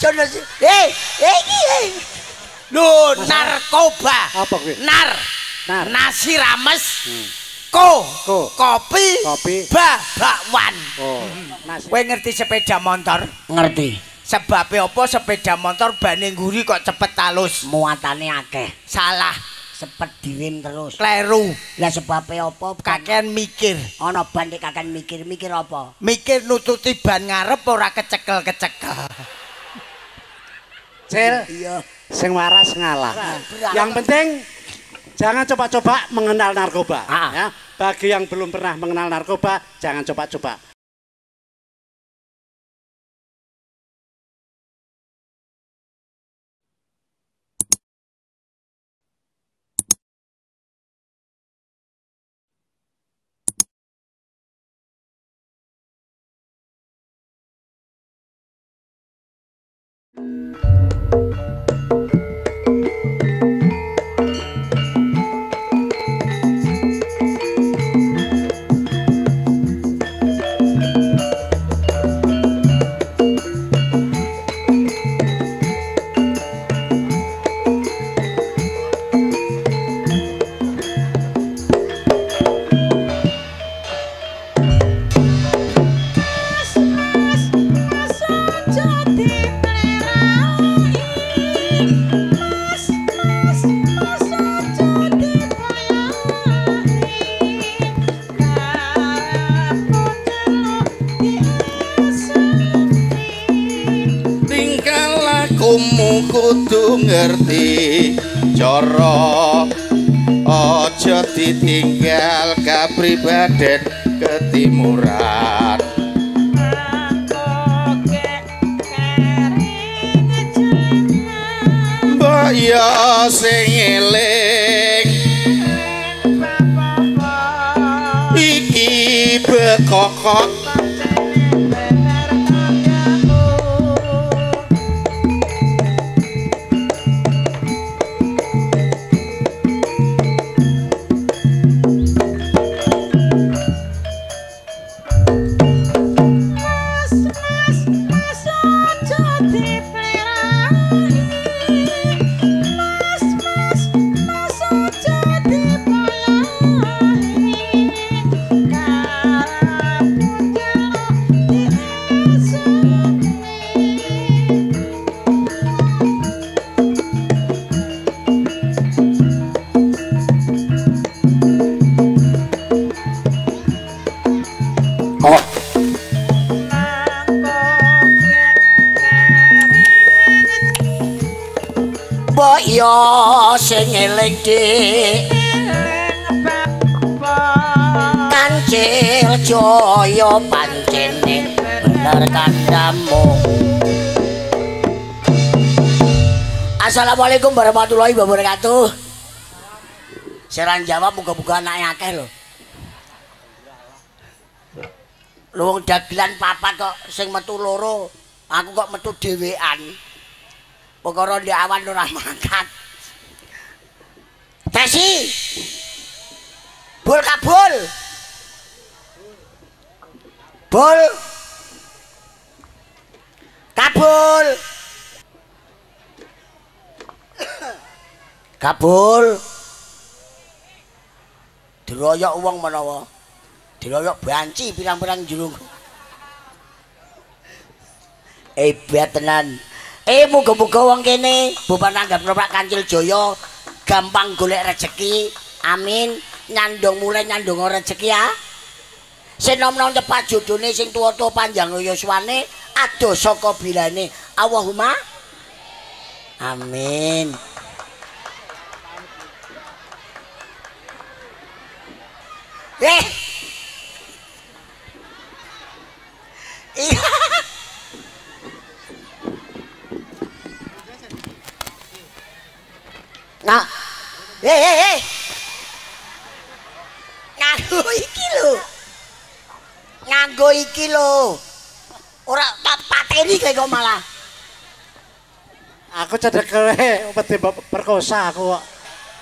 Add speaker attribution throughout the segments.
Speaker 1: aja iki. Lho, narkoba.
Speaker 2: Apa kuwi?
Speaker 1: Nar. Nasi rames. Kopi. Bakwan.
Speaker 2: Oh, nasi.
Speaker 1: Kowe ngerti sepeda motor?
Speaker 3: Ngerti.
Speaker 1: Sebabnya apa sepeda motor bane nguri kok cepet talus?
Speaker 3: Muatane akeh.
Speaker 1: Salah.
Speaker 3: Cepet direm terus.
Speaker 1: Kleru.
Speaker 3: Lah sebabnya apa?
Speaker 1: Kakean mikir.
Speaker 3: Ana ban kakean mikir apa?
Speaker 1: Mikir nututi ban ngarep ora kecekel-kecekel.
Speaker 2: Cil.
Speaker 3: Iya.
Speaker 2: Sing waras ngalah. Yang penting jangan coba-coba mengenal narkoba. Ya. Bagi yang belum pernah mengenal narkoba, jangan coba-coba.
Speaker 4: Kudu ngerti cara aja ditinggal kapribaden ketimuran mbok ya sing eling iki bekokok
Speaker 3: yo sing eling dik Kancil Jaya pancene bener kandamu. Assalamualaikum warahmatullahi wabarakatuh. Seran jawab muga-muga anake akeh lho. Lho wong dagelan papat kok sing metu loro, aku kok metu dhewean. Pokoknya di awan ora mangkat. Tesi. Bul kabul. Bul. Kabul. Kabul. Diroyok wong menawa. Diroyok banci pirang-pirang jurung. Hebat tenan. Muga-muga wong kene Bapak nanggap Pak Kancil Jaya gampang golek rezeki. Amin. Nyandong mulai nyandong rezeki ya. Sing nom-nom tepat jodone sing tuwa-tuwa panjang yuswane ado saka bilane. Allahumma amin. Iya. Nah, nganggo iki lho. Ora tak pateni kok malah.
Speaker 2: Aku cedek kowe wedi perkosa aku kok.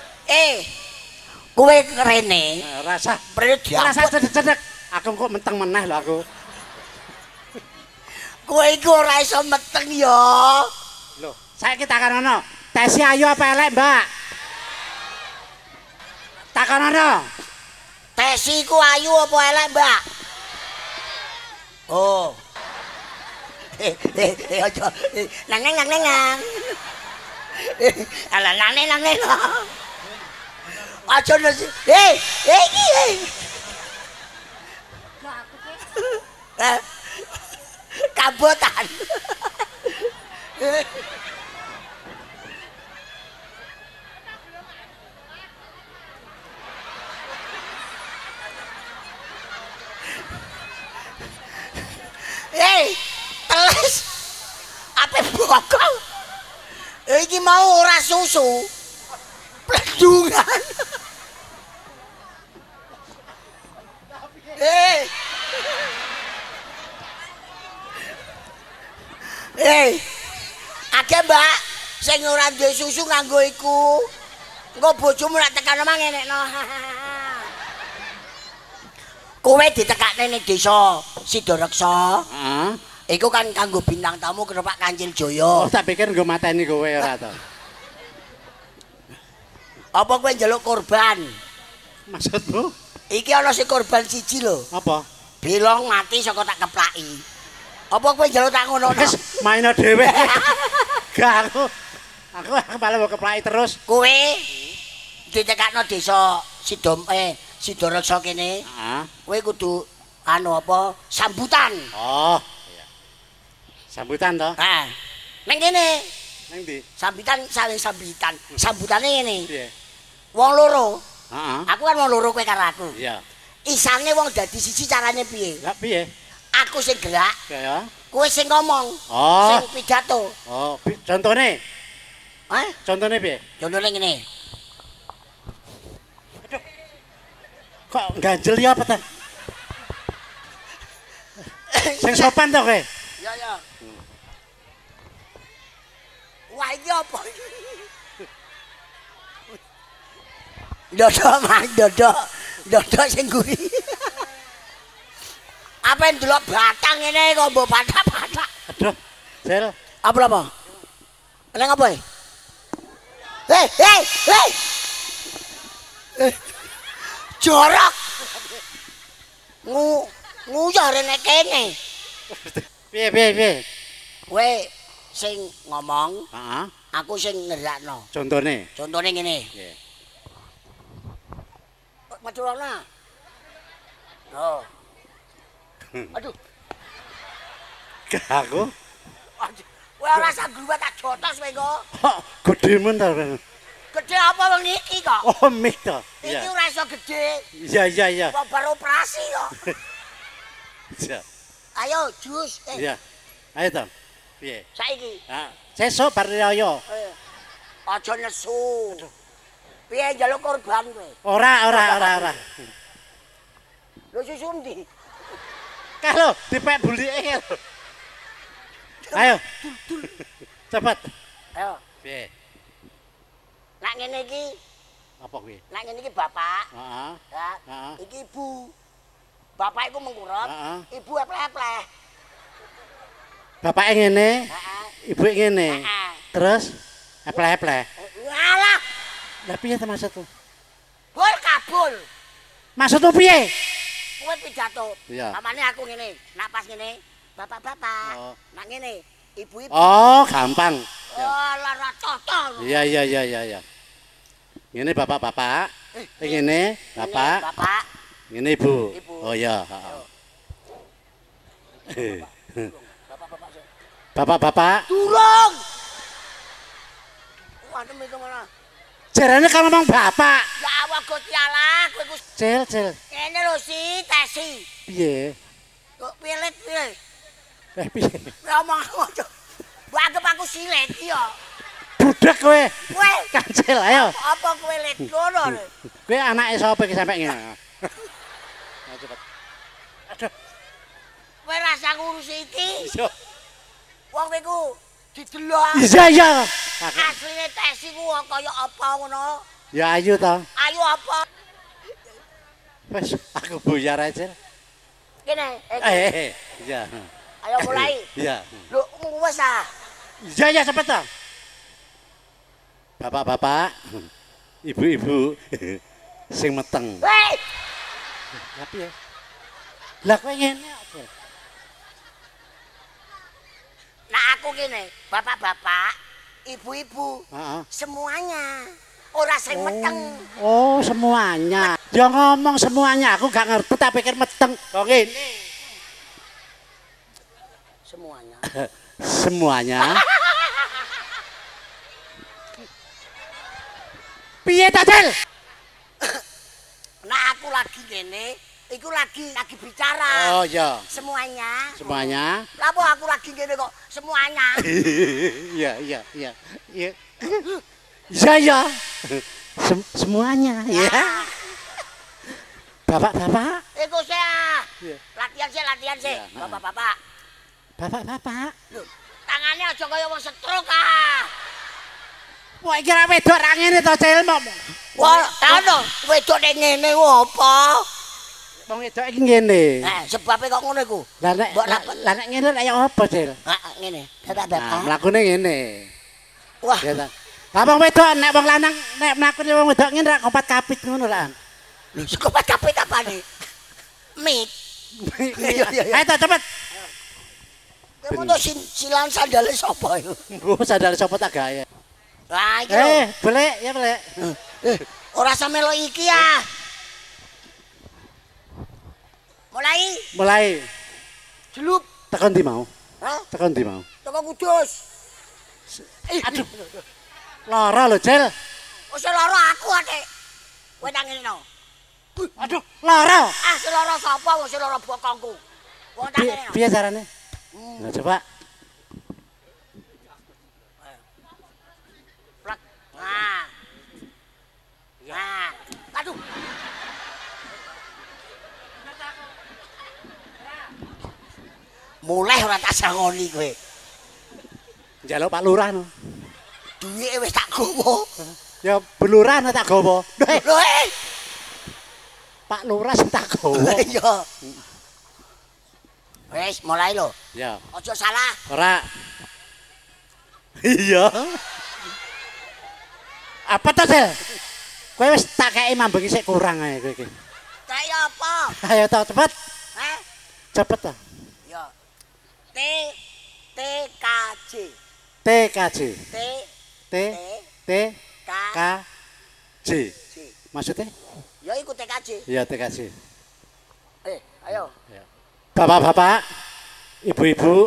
Speaker 3: Kowe rene.
Speaker 2: Rasa
Speaker 3: prene diapot.
Speaker 2: Rasa cedek-cedek. Aku kok menteng meneh lho aku.
Speaker 3: Kowe iku ora iso meteng ya.
Speaker 2: Loh, saiki takonono. Tesi ayu apa elek, Mbak? Takonono.
Speaker 3: Tesi ku ayu apa elek, Mbak? Oh. Aja. Nang. Ala nang. Aja nasi. Iki. Kabotan. Teles. Ape bokol. Iki mau ora susu. Pledungan. Akeh Mbak sing ora duwe susu nganggo iku. Engko bojomu lak tekan omah ngenekno. Kowe ditekakne ning desa Sidareksa.
Speaker 2: Heeh.
Speaker 3: Iku kan kanggo bintang tamu Keropak Kancil Jaya.
Speaker 2: Oh, tak pikir nggo mateni kowe ora to.
Speaker 3: Apa kowe njaluk korban?
Speaker 2: Maksudmu?
Speaker 3: Iki ana sing korban siji lho.
Speaker 2: Apa?
Speaker 3: Belong mati saka tak keplaki. Apa kowe njaluk tak ngono?
Speaker 2: Wis maino dhewe. Gak aku malah mau keplaki terus.
Speaker 3: Kowe ditekakno desa Sidareksa kene.
Speaker 2: Heeh.
Speaker 3: Kowe kudu anu apa? Sambutan.
Speaker 2: Oh, iya. Sambutan to?
Speaker 3: Nah, neng kene.
Speaker 2: Nang ndi?
Speaker 3: Sambutan saling sambutan. Sambutane ngene.
Speaker 2: Piye?
Speaker 3: Wong loro.
Speaker 2: Heeh.
Speaker 3: Aku kan wong loro kowe karo aku.
Speaker 2: Iya.
Speaker 3: Isane wong dadi siji carane piye?
Speaker 2: Lah piye?
Speaker 3: Aku sing gerak,
Speaker 2: Ya.
Speaker 3: kowe sing ngomong.
Speaker 2: Oh.
Speaker 3: Sing pidato.
Speaker 2: Oh, contone? Contone piye?
Speaker 3: Contone ngene.
Speaker 2: Kok ganjel ya apa ta? Sing sopan to kowe?
Speaker 3: Ya. Wah, iki apa? Dodo sing guri. Apa ndelok batang ngene kok mbok batak-batak.
Speaker 2: Aduh, Sel.
Speaker 3: Apa? Nang apa? Hei. Jorok. Nguyare nek kene.
Speaker 2: Piye?
Speaker 3: Kowe sing ngomong,
Speaker 2: Heeh.
Speaker 3: aku sing ngerakno.
Speaker 2: Contone?
Speaker 3: Contone ngene.
Speaker 2: Nggih.
Speaker 3: Madurana. Oh. Aduh.
Speaker 2: Gak aku.
Speaker 3: Kowe ora sagruwe tak jotos kowe kok.
Speaker 2: Gedemen ta.
Speaker 3: Gede apa wong iki kok?
Speaker 2: Oh, mik to.
Speaker 3: Iki ora iso gede.
Speaker 2: Iya.
Speaker 3: Kok baru operasi kok.
Speaker 2: Iya.
Speaker 3: Ayo jus.
Speaker 2: Iya. Ayo to. Piye?
Speaker 3: Saiki.
Speaker 2: Ah, sesuk bar raya.
Speaker 3: Aja nesu. Piye njaluk korban kowe?
Speaker 2: Ora.
Speaker 3: Lho susu ndi?
Speaker 2: Kalau dipek bulike lho. Ayo. Cepet.
Speaker 3: Ayo.
Speaker 2: Piye?
Speaker 3: Nak ngene iki,
Speaker 2: Apa kuwi?
Speaker 3: nak ngene iki bapak.
Speaker 2: Heeh.
Speaker 3: Ya.
Speaker 2: Heeh.
Speaker 3: Iki ibu. Bapak iku mengkurep,
Speaker 2: Heeh.
Speaker 3: ibu epleh-epleh.
Speaker 2: Bapake ngene,
Speaker 3: Heeh.
Speaker 2: ibuke ngene.
Speaker 3: Heeh.
Speaker 2: Terus epleh-epleh.
Speaker 3: Ngalah,
Speaker 2: Lah piye ta maksudku?
Speaker 3: bol kabul.
Speaker 2: Maksudmu piye?
Speaker 3: Kowe pidato.
Speaker 2: Iya.
Speaker 3: Amane aku ngene, nak pas ngene, bapak-bapak.
Speaker 2: Oh.
Speaker 3: Nak ngene, ibu-ibu.
Speaker 2: Oh, gampang.
Speaker 3: Oh, lara cocok.
Speaker 2: Iya. Ngene bapak-bapak. Ngene bapak.
Speaker 3: Bapak.
Speaker 2: Ngene ibu.
Speaker 3: Ibu.
Speaker 2: Oh iya, heeh.
Speaker 3: Bapak-bapak.
Speaker 2: Bapak-bapak.
Speaker 3: Durung. Waduh itu mana?
Speaker 2: Jarane kan ngomong bapak.
Speaker 3: Ya awak Gusti Allah, kowe ku
Speaker 2: Cil.
Speaker 3: ngene lho si Tesi.
Speaker 2: Piye?
Speaker 3: Kok pilit piye?
Speaker 2: Piye?
Speaker 3: Ngomong aja. Mbok anggap aku silet ya.
Speaker 2: Budek kowe.
Speaker 3: Kowe
Speaker 2: Kancil ayo.
Speaker 3: apa kowe let ngono lho?
Speaker 2: Kowe anake sapa iki sampe ngene? Ayo cepet. Aduh.
Speaker 3: Kowe rasa ngurus iki.
Speaker 2: Iya.
Speaker 3: Wong kowe ku didelok.
Speaker 2: Iya.
Speaker 3: Asline Tesi ku kaya apa ngono?
Speaker 2: Ya ayu to.
Speaker 3: Ayo apa?
Speaker 2: Wes aku buyar aja.
Speaker 3: Kene.
Speaker 2: Iya.
Speaker 3: Ayo mulai.
Speaker 2: Iya.
Speaker 3: Lho, wes ah.
Speaker 2: Iya cepet toh. Bapak-bapak, ibu-ibu sing meteng.
Speaker 3: Hei,
Speaker 2: Tapi ya. Lah kowe ngene kok.
Speaker 3: nah aku gini, bapak-bapak, ibu-ibu,
Speaker 2: Heeh.
Speaker 3: semuanya. Ora sing meteng.
Speaker 2: Oh, semuanya. Ya ngomong semuanya, aku gak ngerti tak pikir meteng. Kok ngene.
Speaker 3: Semuanya.
Speaker 2: Semuanya. Piye ta, Cil?
Speaker 3: Nah aku lagi gini, iku lagi bicara.
Speaker 2: Oh iya.
Speaker 3: Semuanya.
Speaker 2: Semuanya.
Speaker 3: Lah apa aku lagi gini kok semuanya.
Speaker 2: Iya, iya, iya. Iya. Iya, iya. Semuanya, ya. Bapak-bapak.
Speaker 3: Iku saya.
Speaker 2: Iya.
Speaker 3: Latihan sih.
Speaker 2: Iya,
Speaker 3: Bapak-bapak.
Speaker 2: Bapak-bapak.
Speaker 3: Loh, tangannya aja kaya wong stroke ah.
Speaker 2: Wah, kira wedok ra ngene to, Cil.
Speaker 3: Wah, ono wedok nek ngene apa?
Speaker 2: Wong wedok iki ngene.
Speaker 3: Sebabe kok ngono iku.
Speaker 2: Lah nek ngene lek apa, Cil?
Speaker 3: Ngene. Bapak-bapak.
Speaker 2: Mlakune ngene.
Speaker 3: Wah,
Speaker 2: Ya ta. Lah wong wedok nek wong lanang nek mlakune wong wedok ngene ra kompat kapit ngono lah.
Speaker 3: lho sekopat kapit apane? Mik.
Speaker 2: Ayo ta cepet.
Speaker 3: Kowe mau silan sandale sapa iku?
Speaker 2: Oh, sadar sapa tak gawe.
Speaker 3: Lah iki lho.
Speaker 2: Belek ya belek.
Speaker 3: Ora samelo iki ya. Mulai.
Speaker 2: Mulai
Speaker 3: Jelup.
Speaker 2: tekan ndi mau?
Speaker 3: Hah?
Speaker 2: Tekan ndi mau?
Speaker 3: Teko Kudus.
Speaker 2: Aduh. Lara lho, Cil.
Speaker 3: Wis lara aku ate. Kowe nang ngene no.
Speaker 2: Aduh, lara.
Speaker 3: Ah, selara sapa wong selara bokongku. Wong tak ngene no.
Speaker 2: Piye carane? Nah, coba.
Speaker 3: Plak. Nah. Nah. Aduh. Mulai ora tak sangoni kowe.
Speaker 2: Njaluk Pak Lurah no.
Speaker 3: Duwike wis tak gowo.
Speaker 2: Ya belurah no tak gawa.
Speaker 3: Lho,
Speaker 2: Pak Lurah sing tak gawa.
Speaker 3: iya. Wes mulai lho.
Speaker 2: Ya,
Speaker 3: Aja salah.
Speaker 2: ora. Iya. Apa to, Cil? Kowe wis tak kei mambengi sik kurang ae kowe iki.
Speaker 3: Kaya apa?
Speaker 2: Ayo to cepet.
Speaker 3: Heh?
Speaker 2: Cepet to.
Speaker 3: Ya. TKJ.
Speaker 2: TKJ.
Speaker 3: T
Speaker 2: T T
Speaker 3: K
Speaker 2: K J.
Speaker 3: J.
Speaker 2: Maksudnya?
Speaker 3: Ya iku TKJ.
Speaker 2: Iya TKJ.
Speaker 3: Ayo.
Speaker 2: Bapak-bapak, ibu-ibu.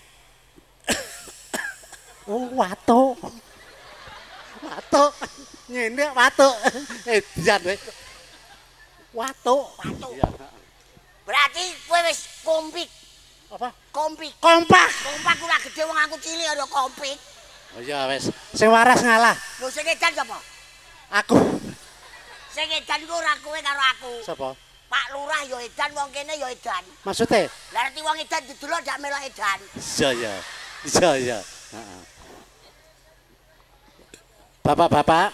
Speaker 2: Oh, watuk. Watuk. Ngene watuk. Jan wis. Watuk.
Speaker 3: Watuk.
Speaker 2: Iya.
Speaker 3: Berarti kowe wis kompik.
Speaker 2: Apa?
Speaker 3: Kompik.
Speaker 2: Kompak.
Speaker 3: Kompak ku lak gedhe wong aku cilik ya kompik.
Speaker 2: Oh iya wis. Sing waras ngalah.
Speaker 3: Lho sing edan sapa?
Speaker 2: Aku.
Speaker 3: Sing edan ku ora kowe karo aku.
Speaker 2: Sapa?
Speaker 3: Pak Lurah ya edan, wong kene ya edan.
Speaker 2: Maksudnya?
Speaker 3: Lah nek wong edan didelok ndak melok edan.
Speaker 2: Iya ya. Iya ya. Heeh. Bapak-bapak.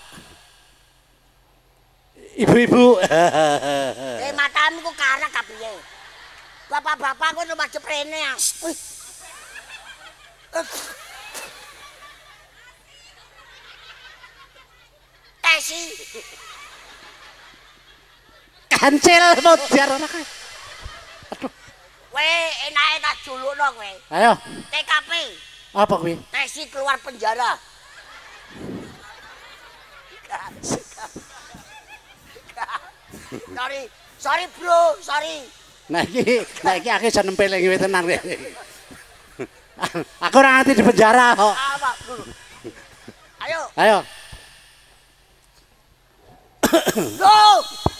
Speaker 2: Ibu-ibu.
Speaker 3: Matamu ku karak ka piye? Bapak-bapak kowe rumah jeprene ya. Tesi.
Speaker 2: Kancil mau diarono kae. Aduh.
Speaker 3: Kowe enake tak julukno kowe.
Speaker 2: Ayo,
Speaker 3: TKP.
Speaker 2: apa kuwi?
Speaker 3: Tesi keluar penjara. Sorry bro, sorry.
Speaker 2: Nah iki aku iso nempel iki tenan kowe. Aku ora ngerti di penjara kok.
Speaker 3: Apa? Ayo.
Speaker 2: Ayo.
Speaker 3: Loh.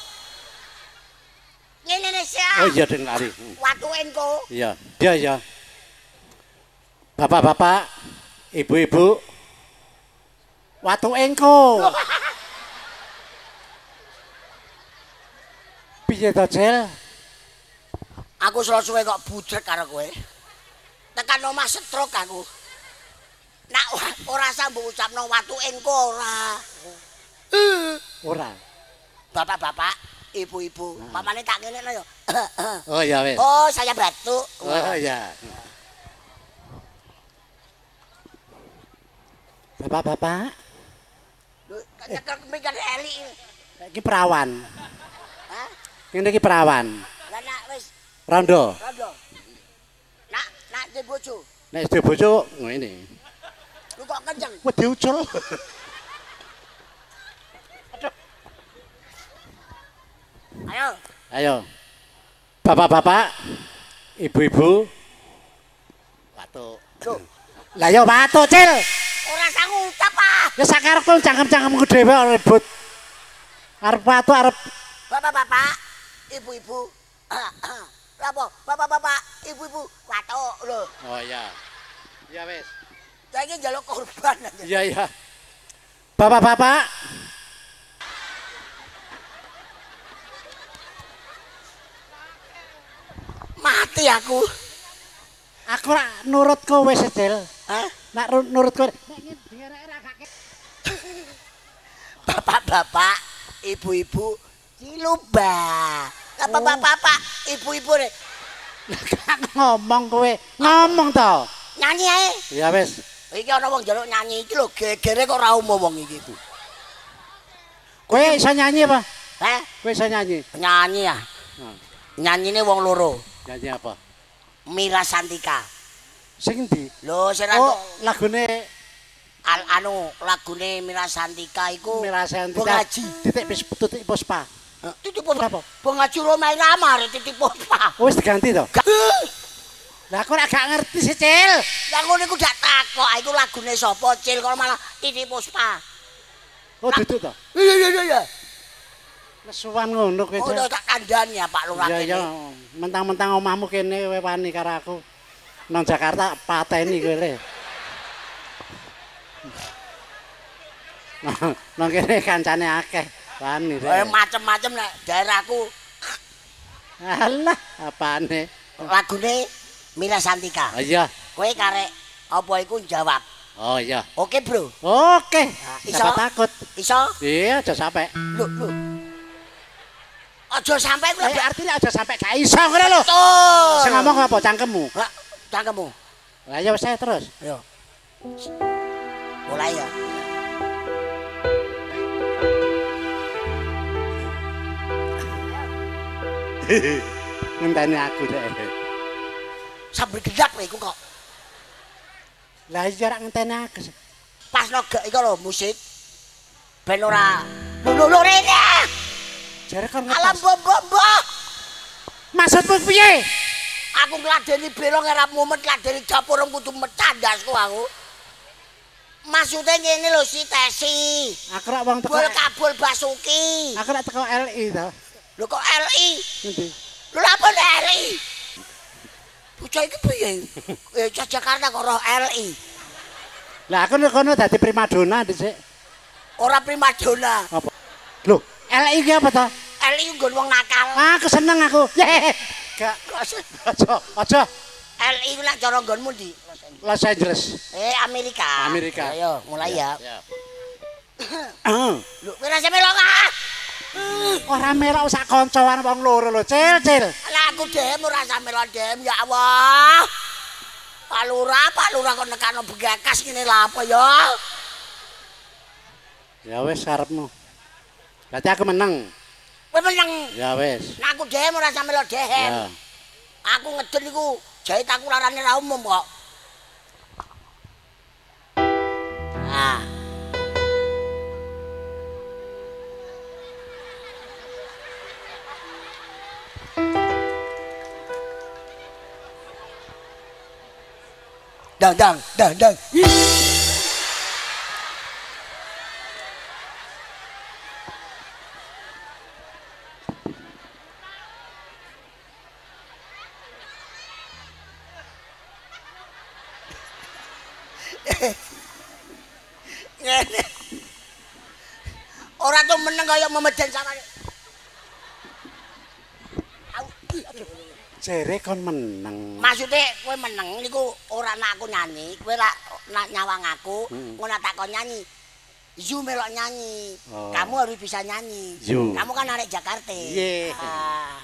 Speaker 3: Ngene Indonesia.
Speaker 2: Oh iya deng lari.
Speaker 3: Watu engko.
Speaker 2: Iya. Iya iya. Bapak-bapak, ibu-ibu. Watu engko. Piye to, Cil?
Speaker 3: Aku suwe kok budrek karo kowe. Tekan omah stroke aku. Nak ora sambung ucapno watu engko ora.
Speaker 2: Ora.
Speaker 3: Bapak-bapak, ibu-ibu, pamane tak ngene lho ya.
Speaker 2: Oh iya wis.
Speaker 3: Oh, saya batuk.
Speaker 2: Oh iya. Bapak-bapak,
Speaker 3: Lho, nyekel mikir eli.
Speaker 2: iki perawan.
Speaker 3: Hah?
Speaker 2: Ngene iki perawan.
Speaker 3: Lah nak wis
Speaker 2: Rondo.
Speaker 3: rondo. Nak di bojo.
Speaker 2: Nek sedhe bojo ngene.
Speaker 3: Lu kok kenceng?
Speaker 2: Wedi ucul.
Speaker 3: Ayo.
Speaker 2: Ayo. Bapak-bapak, ibu-ibu. Watu.
Speaker 3: Loh,
Speaker 2: Lah ya watu, Cil.
Speaker 3: ora sang ngucap ah.
Speaker 2: Ya sakarepku cangkem-cangkemku dhewe ribut. Arep watu arep
Speaker 3: Bapak-bapak, ibu-ibu. Apa? Bapak-bapak, ibu-ibu, watuk lho.
Speaker 2: Oh iya. Iya wis.
Speaker 3: Saiki njaluk korban aja.
Speaker 2: Iya iya. Bapak-bapak,
Speaker 3: Mati aku.
Speaker 2: aku rak nurut kowe Cil.
Speaker 3: Hah?
Speaker 2: Nak nurut kowe.
Speaker 3: Bapak-bapak, ibu-ibu, ciluba. Apa bapak-bapak, ibu-ibu nek
Speaker 2: Ngomong kowe, ngomong to.
Speaker 3: nyanyi ae.
Speaker 2: Ya wis.
Speaker 3: Iki ana wong njaluk nyanyi iki lho, gegere kok ora umum wong iki tuh.
Speaker 2: Kowe iso nyanyi apa?
Speaker 3: Heh,
Speaker 2: Kowe iso nyanyi?
Speaker 3: nyanyi ya. Nyanyine wong loro.
Speaker 2: Nyanyi apa?
Speaker 3: Mira Santika.
Speaker 2: Sing endi?
Speaker 3: Lho, sing
Speaker 2: Oh, lagune
Speaker 3: lagune Mira Santika iku
Speaker 2: Mirasan
Speaker 3: Bong Haji.
Speaker 2: titik Puspa.
Speaker 3: Titik Puspa. Bong Haji Romai Ramar titik Puspa.
Speaker 2: Oh, wis diganti to? Lah aku ora gak ngerti sih, Cil.
Speaker 3: Lah ngono iku gak takok, iku lagune sapa Cil kok malah titik Puspa.
Speaker 2: Oh, duduk to.
Speaker 3: Iya.
Speaker 2: Nesuwan ngono kowe,
Speaker 3: Oh,
Speaker 2: Cil.
Speaker 3: tak kandhani ya Pak Lurah
Speaker 2: Iya, iya.
Speaker 3: kene.
Speaker 2: Mentang-mentang omahmu kene kowe wani karo aku. Nang Jakarta pateni kowe le. Nang kene kancane akeh. Wani.
Speaker 3: Macem-macem nek daerahku
Speaker 2: Alah, apane?
Speaker 3: lagune Mira Santika.
Speaker 2: Oh iya.
Speaker 3: Kowe karek apa iku jawab.
Speaker 2: Oh iya.
Speaker 3: Oke, Bro.
Speaker 2: Oke.
Speaker 3: Iso?
Speaker 2: Siapa takut?
Speaker 3: Iso?
Speaker 2: Iya, aja sampai.
Speaker 3: Lho. Aja sampai ku lebih
Speaker 2: Artinya aja sampai gak iso ngono lho.
Speaker 3: betul.
Speaker 2: Sing ngomong apa cangkemmu?
Speaker 3: Hah, cangkemmu.
Speaker 2: Lah ya wis ae terus.
Speaker 3: Ayo. Mulai ya.
Speaker 2: Ngenteni aku deh.
Speaker 3: Sambil gedap kowe iku kok.
Speaker 2: Lah iya rak ngenteni aku.
Speaker 3: Pas nogek iku lho musik. Ben ora lho rene.
Speaker 2: Jare kon
Speaker 3: Alam
Speaker 2: ngepas.
Speaker 3: bombo.
Speaker 2: Maksudmu piye?
Speaker 3: Aku ngladeni belo ngerap mumet ngladeni dapur kudu mecandasku aku. Maksudnya ngene lho si Tesi.
Speaker 2: Aku rak wong teko.
Speaker 3: Bol kabul Basuki.
Speaker 2: Aku rak teko LI to.
Speaker 3: Lho kok LI?
Speaker 2: Ngendi?
Speaker 3: Lho apa LI? Bocah iki piye? Jakarta kok roh LI.
Speaker 2: Lah aku nek kono dadi primadona dhisik.
Speaker 3: Ora primadona.
Speaker 2: Apa? Loh, LI ki apa to?
Speaker 3: LI nggon wong nakal.
Speaker 2: Aku seneng aku. Gak. Aja.
Speaker 3: LI ku nak cara nggonmu ndi?
Speaker 2: Los Angeles.
Speaker 3: Amerika.
Speaker 2: Amerika.
Speaker 3: Ayo, mulai ya.
Speaker 2: Heeh.
Speaker 3: Lho, kowe rasa melok ah?
Speaker 2: Ora melok sak kancoan wong loro lho, Cil.
Speaker 3: Lah aku dem ora rasa melok dem, ya Allah. Pak Lurah kok nekano begakas ngene lha apa ya?
Speaker 2: Ya wis karepmu. Berarti aku menang.
Speaker 3: Kowe meneng.
Speaker 2: Ya wis.
Speaker 3: Nah aku dem ora rasa melok dem.
Speaker 2: Ya.
Speaker 3: Aku ngeden iku jahit aku larane ra umum kok. Ah. Dang. Ngene. Ora tuh meneng kaya memeden samane.
Speaker 2: Jere kon menang.
Speaker 3: Maksudnya kowe meneng niku ora nak aku nyanyi, kowe ra nak nyawang aku, ngono tak kon nyanyi. Yu melok nyanyi.
Speaker 2: Oh.
Speaker 3: Kamu harus bisa nyanyi.
Speaker 2: Yu.
Speaker 3: Kamu kan arek Jakarta.
Speaker 2: Iya.
Speaker 3: Ah.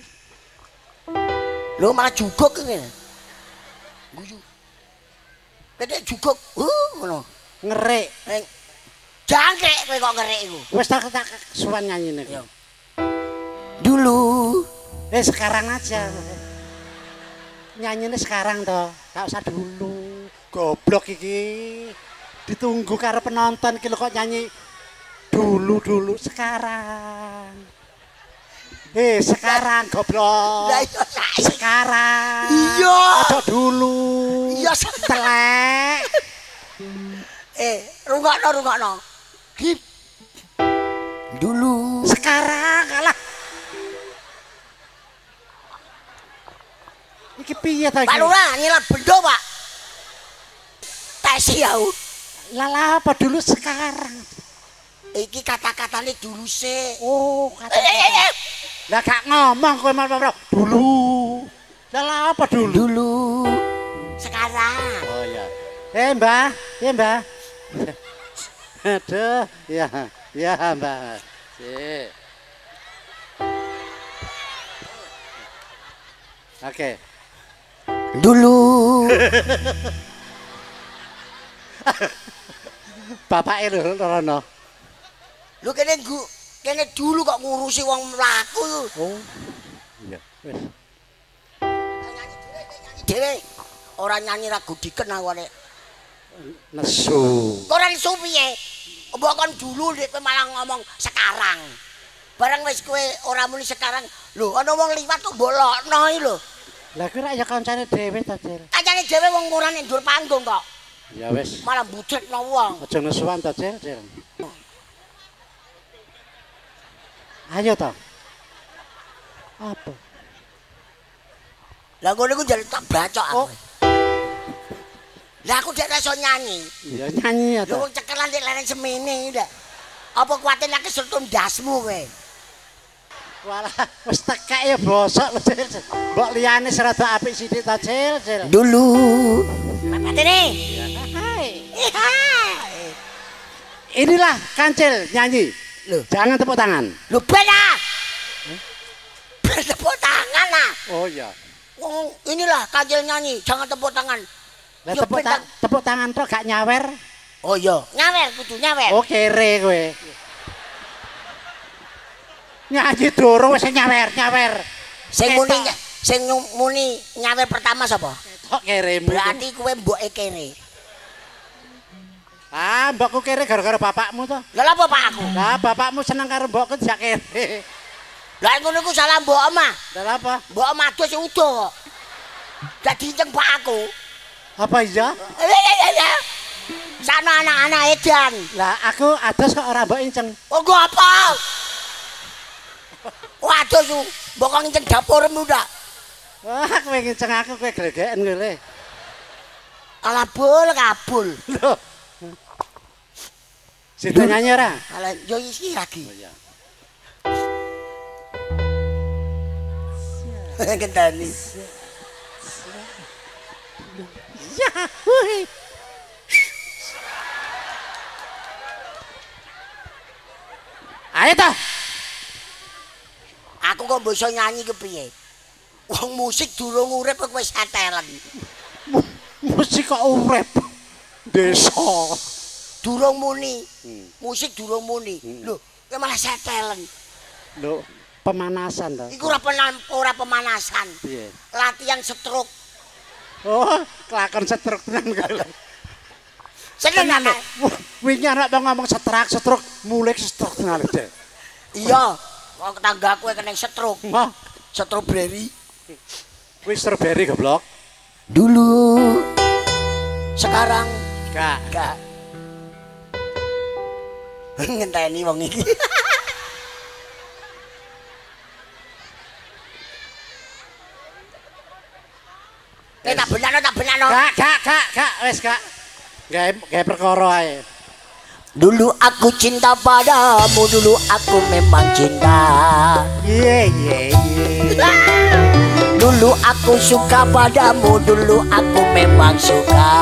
Speaker 3: Lu malah jugok ngene. Guyu. Nek juguk, ngono.
Speaker 2: Ngerik.
Speaker 3: Jangkrik kowe kok ngerik iku.
Speaker 2: Wis tak suwan nyanyine.
Speaker 3: Dulu.
Speaker 2: Sekarang aja. Nyanyine sekarang toh. Gak usah dulu. Goblok iki. Ditunggu karo penonton iki lho kok nyanyi dulu sekarang. Sekarang goblok.
Speaker 3: Lah iya saiki.
Speaker 2: Sekarang.
Speaker 3: Iya.
Speaker 2: Aja dulu.
Speaker 3: Iya
Speaker 2: telek.
Speaker 3: Rungokno. Hip. Dulu.
Speaker 2: Sekarang kalah. Iki piye ta iki?
Speaker 3: Pak Lurah nyilap bendo, Pak. Tes ya.
Speaker 2: Lah apa dulu sekarang?
Speaker 3: Iki kata-katane dulu sih.
Speaker 2: Oh, kata-kata. Lah gak ngomong kowe malah dulu. Lah apa dulu?
Speaker 3: Dulu. Sekarang.
Speaker 2: Oh iya. Mbah. Iya, Mbah. Aduh, ya, Mbah. Sik. Oke.
Speaker 3: Dulu.
Speaker 2: Bapake lho rono.
Speaker 3: Lu kene dulu kok ngurusi wong mlaku.
Speaker 2: Oh. Iya, wis.
Speaker 3: Nyanyi dhewe. Ora nyanyi lagu diken aku nek.
Speaker 2: Nesu.
Speaker 3: Ora nesu piye? Mbok kon dulu nek kowe malah ngomong sekarang. Barang wis kowe ora muni sekarang, lho ana wong liwat kok bolokno iki lho.
Speaker 2: Lah kuwi ra ya kancane dhewe ta, Cil.
Speaker 3: Kancane dhewe wong murah nek ndur panggung kok.
Speaker 2: Ya wis.
Speaker 3: Malah budrekno wong.
Speaker 2: Aja nesuan ta, Cil. Ayo ta. Apa?
Speaker 3: Lah ngono iku jare tak bacok aku.
Speaker 2: Oh.
Speaker 3: Lah aku dek iso nyanyi.
Speaker 2: Iya nyanyi ya ta.
Speaker 3: Lho wong cekelan nek leren semene ndak. Apa kuatin lagi sertum dasmu kowe?
Speaker 2: Walah, wis tekek ya bosok lho, Cil. Mbok liyane serada apik sithik ta, Cil.
Speaker 3: Dulu. Patene.
Speaker 2: Inilah Kancil nyanyi.
Speaker 3: Loh,
Speaker 2: jangan tepuk tangan.
Speaker 3: Lho ben ah. Ben tepuk tangan ah.
Speaker 2: Oh iya.
Speaker 3: Wong inilah Kancil nyanyi, jangan tepuk tangan.
Speaker 2: Lah tepuk tangan tok gak nyawer.
Speaker 3: Oh iya, nyawer kudu nyawer.
Speaker 2: Oh kere kowe. Nyanyi dorong wis nyawer.
Speaker 3: Sing muni nyawer pertama sapa?
Speaker 2: Tok keremu.
Speaker 3: Berarti kowe mboke kere.
Speaker 2: Ah, mbokku kere gara-gara bapakmu to.
Speaker 3: Lah apa Pak aku?
Speaker 2: Lah bapakmu seneng karo mbokku jak kere.
Speaker 3: Lah ngono iku salah mbok omah.
Speaker 2: Lah apa?
Speaker 3: Mbok omah adus udo kok. Dadi ceng Pak aku.
Speaker 2: Apa iya?
Speaker 3: Sana anak-anak edan.
Speaker 2: Lah aku adus kok ora mbok inceng.
Speaker 3: Oh gua apa? Waduh su, mbok nginceng dapurmu ndak?
Speaker 2: Wah, kowe nginceng aku kowe glegeken kowe le.
Speaker 3: Alah bol kabul.
Speaker 2: Lho. Sida nyanyi ora?
Speaker 3: Alah yo iki lagi.
Speaker 2: Oh iya.
Speaker 3: Gendani.
Speaker 2: Ya, hui. Ayo ta.
Speaker 3: Aku kok bisa nyanyi ke piye? Wong musik durung urip kok wis setelan.
Speaker 2: Musik kok urip. Desa.
Speaker 3: Durung muni. Musik durung muni. Lho, kowe malah setelan.
Speaker 2: Lho, pemanasan to.
Speaker 3: Iku ora pemanasan.
Speaker 2: Piye?
Speaker 3: Latihan stroke.
Speaker 2: Oh, kelakon setruk tenan kowe.
Speaker 3: Seneng ana.
Speaker 2: Wingi anak ngomong stroke, mulai stroke tenan lho.
Speaker 3: Iya, wong tanggaku kena stroke.
Speaker 2: Wah,
Speaker 3: Strawberry.
Speaker 2: kuwi strawberry goblok.
Speaker 3: Dulu. Sekarang
Speaker 2: Gak.
Speaker 3: Ngenteni wong iki. Tak benakno.
Speaker 2: Gak, wis gak. Gawe perkara ae.
Speaker 3: Dulu aku cinta padamu, dulu aku memang cinta.
Speaker 2: Iya.
Speaker 3: Dulu aku suka padamu, dulu aku memang suka.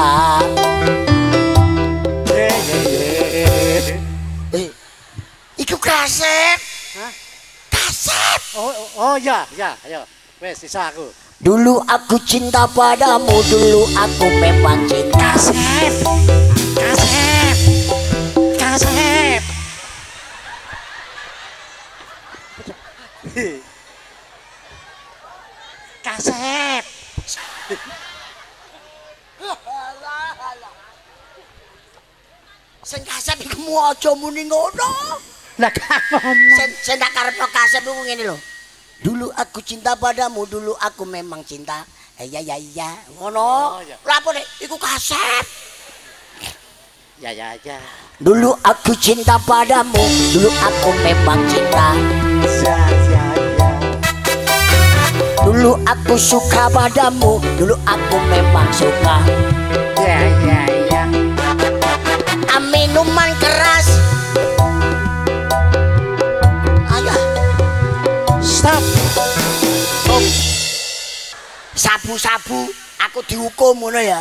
Speaker 3: Iku kaset.
Speaker 2: Hah?
Speaker 3: Kaset.
Speaker 2: Oh ya, ayo. Wis iso aku.
Speaker 3: Dulu aku cinta padamu, dulu aku memang cinta.
Speaker 2: Kasep. Kasep. Kasep. Kasep.
Speaker 3: Sing kasep iku aja muni ngono.
Speaker 2: Lah gak ngomong.
Speaker 3: Sing tak karepno kasep iku ngene lho. Dulu aku cinta padamu, dulu aku memang cinta. Ya ya ya, ngono. Lha apa nek iku kasep?
Speaker 2: Ya ya ya.
Speaker 3: Dulu aku cinta padamu, dulu aku memang cinta.
Speaker 2: Ya ya ya.
Speaker 3: Dulu aku suka padamu, dulu aku memang suka.
Speaker 2: Ya ya ya.
Speaker 3: Minuman keras. Ayo.
Speaker 2: Stop.
Speaker 3: Oh. Sabu-sabu aku dihukum ngono ya.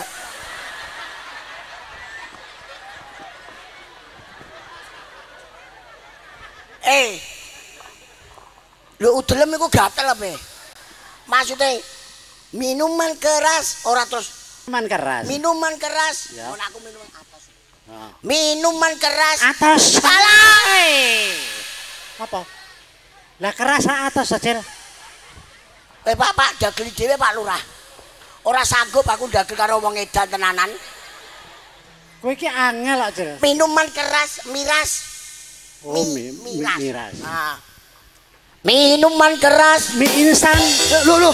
Speaker 3: Lho udelem iku gatel apa? Maksudnya minuman keras ora terus
Speaker 2: Minuman keras.
Speaker 3: minuman keras.
Speaker 2: Ya.
Speaker 3: Ngono aku minuman atas. Minuman keras.
Speaker 2: Atas.
Speaker 3: Salah.
Speaker 2: Apa? Lah keras atas aja.
Speaker 3: Pak dagel dhewe Pak Lurah. Ora sanggup aku dagel karo wong edan tenanan.
Speaker 2: Kowe iki angel kok, Jel.
Speaker 3: Minuman keras, miras.
Speaker 2: Oh,
Speaker 3: miras.
Speaker 2: miras.
Speaker 3: Nah. Minuman keras,
Speaker 2: Mie instan.
Speaker 3: lho.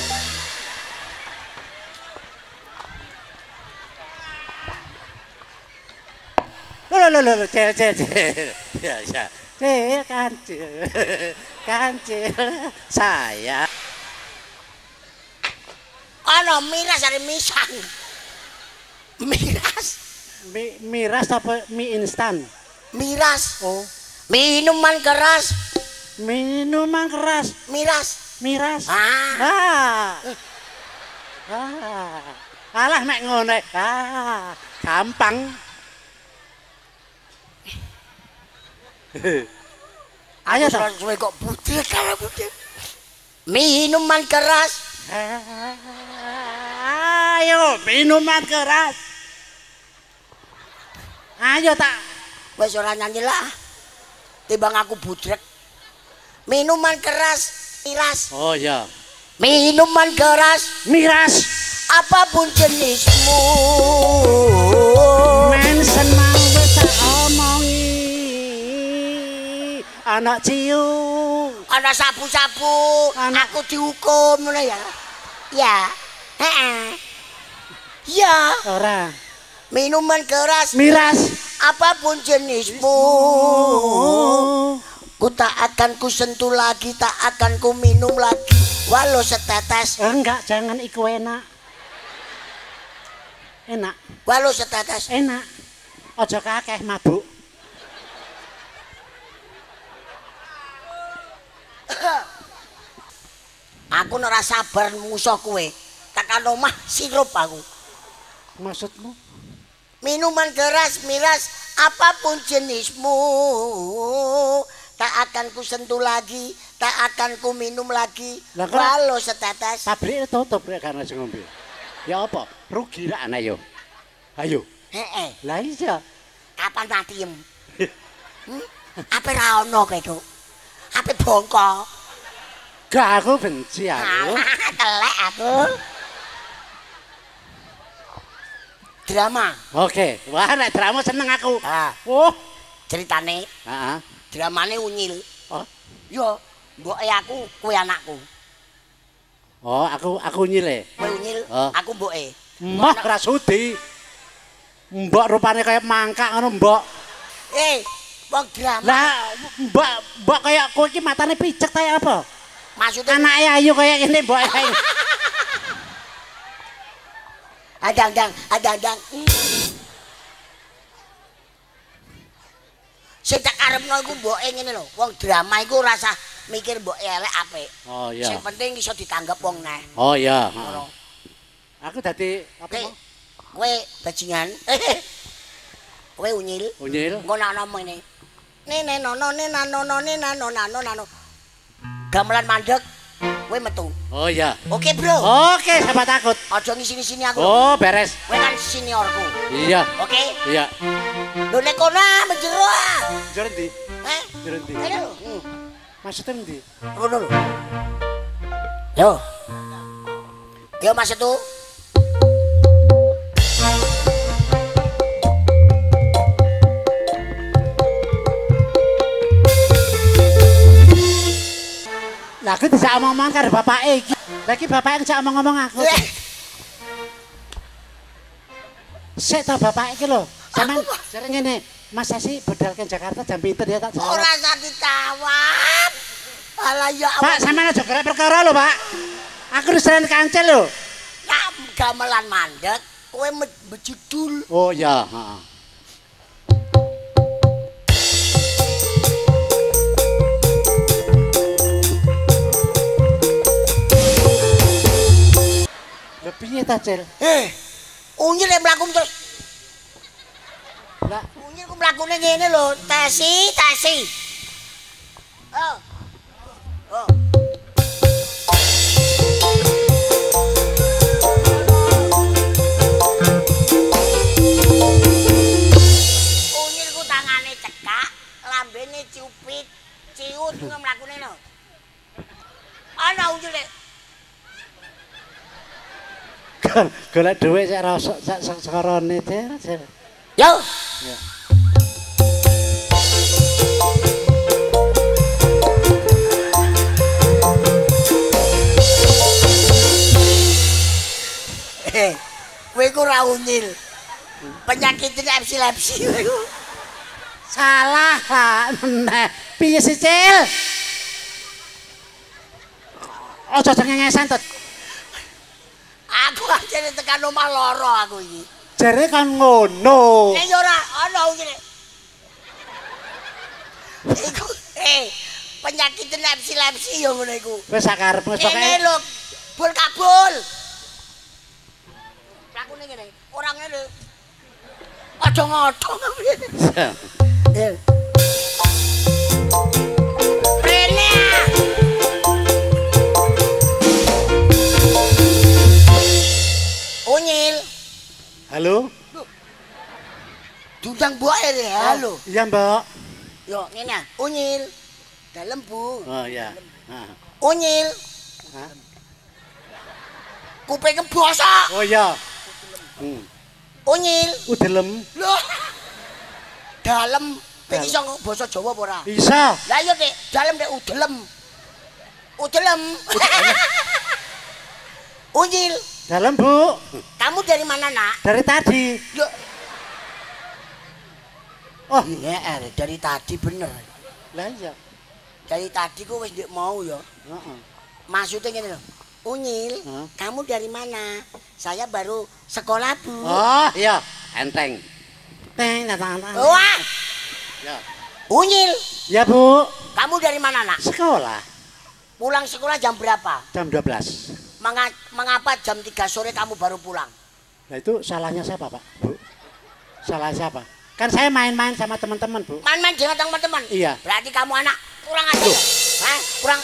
Speaker 2: Loh, Jel. Ya, ya. Jel, kancil. Saya.
Speaker 3: Ana miras dari misang. Miras.
Speaker 2: Miras apa mie instan?
Speaker 3: Miras.
Speaker 2: Oh,
Speaker 3: Minuman keras,
Speaker 2: minuman keras.
Speaker 3: miras.
Speaker 2: Ah. Alah mek ngono. Gampang. Ayo
Speaker 3: Aku suwe kok budek karo budek. Minuman keras.
Speaker 2: Ayo, minuman keras. Ayo tak.
Speaker 3: Wis ora nyanyi lah. Timbang aku budrek. Minuman keras, miras.
Speaker 2: Oh ya.
Speaker 3: Minuman keras,
Speaker 2: Miras.
Speaker 3: apapun jenismu.
Speaker 2: Mensen mau wis tak omongi. Anak ciu.
Speaker 3: Ana sabu-sabu,
Speaker 2: Anak-
Speaker 3: aku dihukum ngono ya. Ya. Heeh. Ya,
Speaker 2: Ora.
Speaker 3: minuman keras,
Speaker 2: Miras.
Speaker 3: apapun jenismu.
Speaker 2: Oh.
Speaker 3: Ku tak akan ku sentuh lagi, tak akan ku minum lagi, walau setetes,
Speaker 2: Enggak, jangan iku enak. Enak,
Speaker 3: walau setetes.
Speaker 2: enak. Aja kakeh mabuk.
Speaker 3: Aku ora sabar musuh kowe. Tekan omah sirup aku.
Speaker 2: Maksudmu?
Speaker 3: Minuman keras, miras, apapun jenismu, tak akan ku sentuh lagi, tak akan ku minum lagi,
Speaker 2: Lah, kok-
Speaker 3: walau setetes.
Speaker 2: Pabrik tutup rek karena sing ngombe. Ya apa? Rugi lah ana yo. Ayo.
Speaker 3: Heeh,
Speaker 2: Lah iya.
Speaker 3: kapan matiem? Apa ra ono kowe, Duk? Apa bongko?
Speaker 2: Gak aku benci aku.
Speaker 3: Telek aku. Drama.
Speaker 2: Oke, wah nek drama seneng aku.
Speaker 3: Ah,
Speaker 2: Oh,
Speaker 3: ceritane
Speaker 2: heeh.
Speaker 3: dramane unyil.
Speaker 2: Oh.
Speaker 3: Yo, mboke aku, kowe anakku.
Speaker 2: Oh, aku nyile.
Speaker 3: Kowe unyil,
Speaker 2: Oh.
Speaker 3: aku mboke.
Speaker 2: Mbok ra sudi. Mbok rupane kaya mangkak ngono, Mbok.
Speaker 3: Wong drama.
Speaker 2: Lah, Mbok kaya kowe iki matane picek ta ya apa?
Speaker 3: Maksudnya
Speaker 2: Anake ayu kaya ngene, Mbok.
Speaker 3: adang. Sing tak karepno iku mboke ngene lho. Wong drama iku rasa mikir mboke elek apik.
Speaker 2: Oh
Speaker 3: Sing
Speaker 2: iya.
Speaker 3: penting iso ditanggap wong neh.
Speaker 2: Oh iya,
Speaker 3: Ngono.
Speaker 2: Aku dadi apa
Speaker 3: Oke.
Speaker 2: mau?
Speaker 3: Kowe bajingan. Kowe unyil.
Speaker 2: Unyil.
Speaker 3: Engko nak nomo ini. Nene nono neno. Gamelan mandek Kowe metu.
Speaker 2: Oh iya.
Speaker 3: Oke, Bro.
Speaker 2: Oke, siapa takut?
Speaker 3: Aja ngisi-ngisini aku.
Speaker 2: Oh, beres.
Speaker 3: Kowe kan seniorku.
Speaker 2: Iya.
Speaker 3: Oke?
Speaker 2: Iya.
Speaker 3: Lho nek kono menjero.
Speaker 2: Jero ndi?
Speaker 3: Heh?
Speaker 2: Jero ndi?
Speaker 3: Ayo.
Speaker 2: Maksudnya ndi?
Speaker 3: Ngono lho. Yo. Yo Mas itu.
Speaker 2: Lah aku bisa omong-omong karo bapake iki. Lah iki bapake ngejak omong-omong aku. Sik ta bapak iki lho. Sampeyan jare ngene, Mas Sasi budal ke Jakarta jam pinten ya tak jawab.
Speaker 3: Ora usah ditawab. Alah ya
Speaker 2: Pak, sampeyan aja gerak perkara lho, Pak. Aku wis jalan kancil lho.
Speaker 3: Lah gamelan mandek, kowe bejudul.
Speaker 2: Oh iya, heeh. Piye ta, Cil?
Speaker 3: Unyil yang mlaku terus.
Speaker 2: Lah,
Speaker 3: Unyil ku mlakune ngene lho, tesi. Oh. Oh. Unyil ku tangane cekak, lambene cupit, ciut ku mlakune lho. Ana unyil
Speaker 2: golek dhuwit sik rosok sak sekorone, Cil.
Speaker 3: Yo.
Speaker 2: Ya.
Speaker 3: Kowe ku ora unyil. Penyakitnya epilepsi kowe ku.
Speaker 2: Salah, Pak. Nah, piye sih, Cil? Ojo cengengesan to.
Speaker 3: Aku ajane tekan omah loro aku iki.
Speaker 2: Jare kan ngono.
Speaker 3: Nek yo ora ana ngene. Iku penyakit epilepsi yo ngono iku.
Speaker 2: Wis sakarepmu pokoke.
Speaker 3: Ngene lho, bul kabul. Lakune ngene, ora ngene. Aja ngodhong. Rene. Unyil.
Speaker 2: Halo?
Speaker 3: Dundang buake re, halo.
Speaker 2: Iya, Mbak.
Speaker 3: Yo ngene, unyil. Dalem, Bu.
Speaker 2: Oh iya. Heeh.
Speaker 3: Unyil.
Speaker 2: Hah?
Speaker 3: Kuping bosok.
Speaker 2: Oh iya.
Speaker 3: Unyil.
Speaker 2: Udelem.
Speaker 3: Loh. Dalem. Kowe iso basa Jawa apa ora?
Speaker 2: Bisa.
Speaker 3: Lah iya, Dik. Dalem nek udelem. Udelem. Unyil.
Speaker 2: Dalam, Bu.
Speaker 3: Kamu dari mana, Nak?
Speaker 2: Dari tadi.
Speaker 3: Loh.
Speaker 2: Oh,
Speaker 3: Iya, dari tadi bener.
Speaker 2: lah iya.
Speaker 3: Dari tadi ku wis ndek mau ya.
Speaker 2: Heeh.
Speaker 3: Maksudnya gini loh. Unyil, kamu dari mana? Saya baru sekolah, Bu.
Speaker 2: Oh, iya. Enteng. Teng, datang.
Speaker 3: Wah.
Speaker 2: Ya.
Speaker 3: Unyil,
Speaker 2: Ya, Bu.
Speaker 3: kamu dari mana, Nak?
Speaker 2: Sekolah.
Speaker 3: Pulang sekolah jam berapa?
Speaker 2: Jam 12.
Speaker 3: Mengapa jam 3 sore kamu baru pulang?
Speaker 2: Nah, itu salahnya siapa, Pak? Bu? Salah siapa? Kan saya main-main sama teman-teman, Bu.
Speaker 3: Main-main dengan teman-teman?
Speaker 2: Iya.
Speaker 3: Berarti kamu anak kurang aja. Hah? Kurang.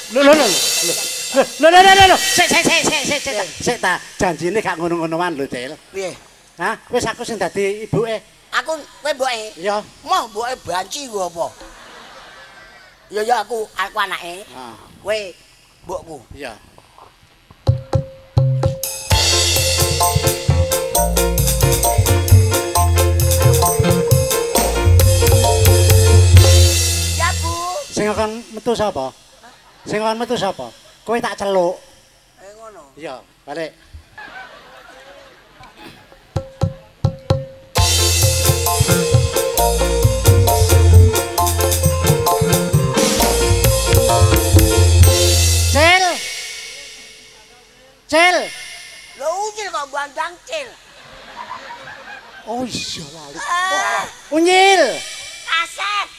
Speaker 2: Loh. Sik ta, janjine gak ngono-ngonoan lho, Cil.
Speaker 3: Piye?
Speaker 2: Hah? Wis aku sing dadi ibuke.
Speaker 3: Aku kowe mboke.
Speaker 2: Iya.
Speaker 3: Mau mboke banci ku apa? Ya aku anake.
Speaker 2: Ah,
Speaker 3: Kowe mbokku.
Speaker 2: iya.
Speaker 3: Ya, Bu.
Speaker 2: Sing kon metu sapa? Sing kon metu sapa? Kowe tak celuk.
Speaker 3: Ngono.
Speaker 2: Iya, balik. Cil.
Speaker 3: Lho unyil kok bandang cil.
Speaker 2: Oh iya lali.
Speaker 3: Unyil. Kasep.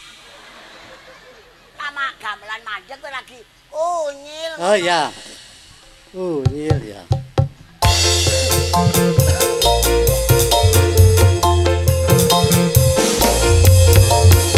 Speaker 3: Nama gamelan mandek kowe lagi unyil.
Speaker 2: Oh iya. Unyil ya.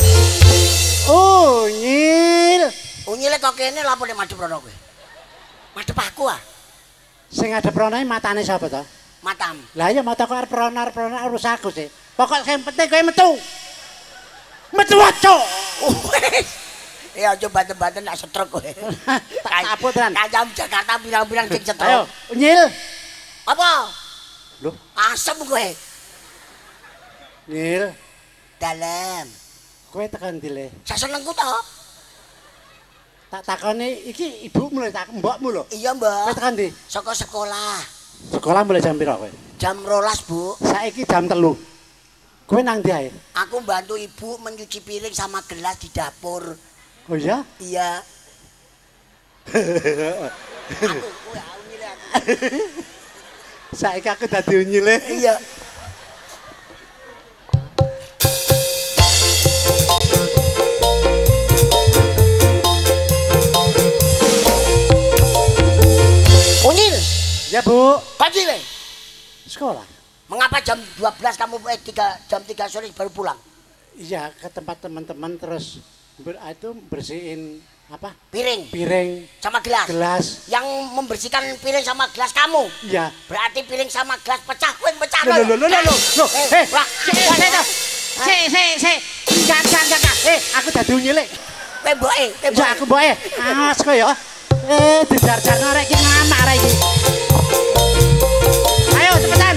Speaker 2: Unyil.
Speaker 3: Unyile kok kene lha apa nek madhep rono kowe? Madhep aku ah.
Speaker 2: Sing ngadep rono matane sapa to?
Speaker 3: Matam.
Speaker 2: Lah iya mataku arep rono urus aku sih. Pokok sing penting kowe metu. Metu waco.
Speaker 3: Wes. Ya aja banten-banten nak stroke kowe.
Speaker 2: Kaputan.
Speaker 3: Kancam Jakarta pirang-pirang sing stroke.
Speaker 2: Ayo, nyil.
Speaker 3: Apa?
Speaker 2: Loh,
Speaker 3: Asem kowe.
Speaker 2: nyil.
Speaker 3: Dalem.
Speaker 2: Kowe tekan ndi le?
Speaker 3: Sak senengku to.
Speaker 2: Tak takoni iki ibumu lho, tak mbokmu lho.
Speaker 3: Iya,
Speaker 2: Kowe
Speaker 3: Mbak.
Speaker 2: tekan ndi?
Speaker 3: Saka sekolah.
Speaker 2: Sekolah mulai jam pira kowe?
Speaker 3: Jam 12, Bu.
Speaker 2: Saiki jam 3. Kowe nang ndi ae?
Speaker 3: Aku bantu ibu mencuci piring sama gelas di dapur.
Speaker 2: Oh iya?
Speaker 3: Iya. Aku kowe nyile aku.
Speaker 2: Saiki aku dadi unyile.
Speaker 3: Iya. Unyil,
Speaker 2: Ya, Bu.
Speaker 3: pagi le.
Speaker 2: Sekolah.
Speaker 3: Mengapa jam 12 kamu jam 3 sore baru pulang?
Speaker 2: Iya, ke tempat teman-teman terus itu bersihin apa?
Speaker 3: Piring
Speaker 2: Piring,
Speaker 3: sama gelas.
Speaker 2: gelas.
Speaker 3: Yang membersihkan piring sama gelas kamu.
Speaker 2: Iya.
Speaker 3: Berarti piring sama gelas pecah, kowe pecah
Speaker 2: Loh.
Speaker 3: Wah,
Speaker 2: Jangan. Aku dadi unyile.
Speaker 3: kowe mboke,
Speaker 2: Ya aku mboke. Awas kowe ya. Dijar-jarno rek iki ngamak rek iki. Ayo cepetan.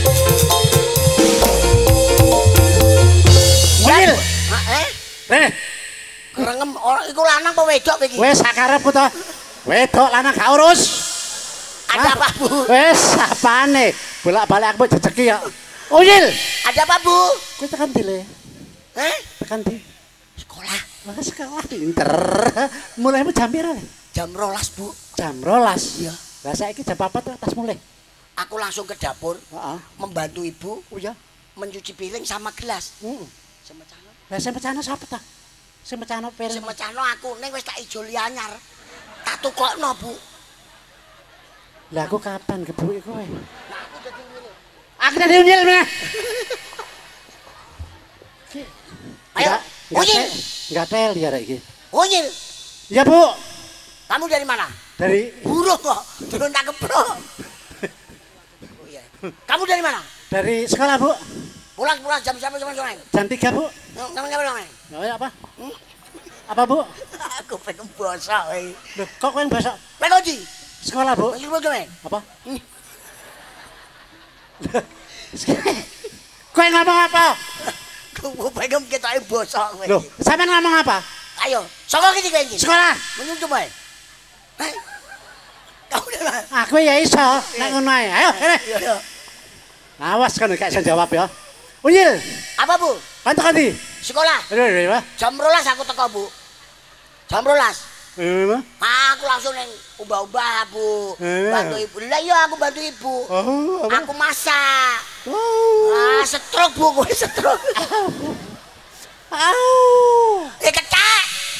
Speaker 2: Unyil.
Speaker 3: Eh? Kerengem orang iku lanang apa wedok iki?
Speaker 2: Wes sakarepku to. Wedok lanang gak urus.
Speaker 3: Ada apa, Bu?
Speaker 2: Wes apane? Bolak-balik aku jejeki ya. Unyil.
Speaker 3: Ada apa, Bu?
Speaker 2: Kowe tekan ndi le? Tekan ndi?
Speaker 3: Sekolah.
Speaker 2: Wah, sekolah pinter. Mulaimu jam pira le?
Speaker 3: Jam 12, Bu.
Speaker 2: Jam 12.
Speaker 3: Iya.
Speaker 2: Lah saiki jam 4 tas mulai.
Speaker 3: Aku langsung ke dapur
Speaker 2: Heeh.
Speaker 3: membantu ibu
Speaker 2: Oh ya.
Speaker 3: mencuci piring sama gelas.
Speaker 2: Heeh.
Speaker 3: Semecano.
Speaker 2: Lah sing pecahno sapa ta? Sing pecahno piring.
Speaker 3: Semecano aku ning wis tak ijoli anyar. Tak tukokno, Bu.
Speaker 2: Lah aku kapan kebuki kowe?
Speaker 3: Nah, aku dadi ngene.
Speaker 2: Aku tadi unyil meneh.
Speaker 3: Ayo, unyil.
Speaker 2: Enggak tel ya rek iki.
Speaker 3: Unyil.
Speaker 2: Ya, Bu.
Speaker 3: Kamu dari mana?
Speaker 2: Dari
Speaker 3: Burung kok. Durung tak keprok. Oh iya. Kamu dari mana?
Speaker 2: dari sekolah, Bu.
Speaker 3: Pulang jam berapa jam sore?
Speaker 2: Jam 3, Bu.
Speaker 3: Namanya.
Speaker 2: Oh, ya apa? Apa, Bu?
Speaker 3: Aku pengen bosok.
Speaker 2: Loh, kok kowe besok
Speaker 3: Pengen di
Speaker 2: sekolah, Bu?
Speaker 3: Masih bagaimana?
Speaker 2: Apa? Kowe ngomong apa?
Speaker 3: Aku pengen kita bosok.
Speaker 2: Loh, sampean ngomong apa?
Speaker 3: Ayo, sokok iki kowe iki.
Speaker 2: Sekolah.
Speaker 3: Menyuntum ae. Kamu dari mana?
Speaker 2: Aku ya iso nek ngono ae. Ayo, kene.
Speaker 3: Iya.
Speaker 2: Awas kan gak iso jawab ya. Unyil,
Speaker 3: Apa, Bu?
Speaker 2: kan tekan ndi?
Speaker 3: Sekolah.
Speaker 2: Aduh,
Speaker 3: Jam 12 aku teko, Bu. Jam 12.
Speaker 2: Apa?
Speaker 3: Aku langsung neng ubah-ubah, Bu.
Speaker 2: Eh.
Speaker 3: Bantu ibu. Lah iya aku bantu ibu.
Speaker 2: Oh, apa?
Speaker 3: Aku masak.
Speaker 2: Oh.
Speaker 3: Stroke, Bu, kowe stroke.
Speaker 2: Au.
Speaker 3: Kecak.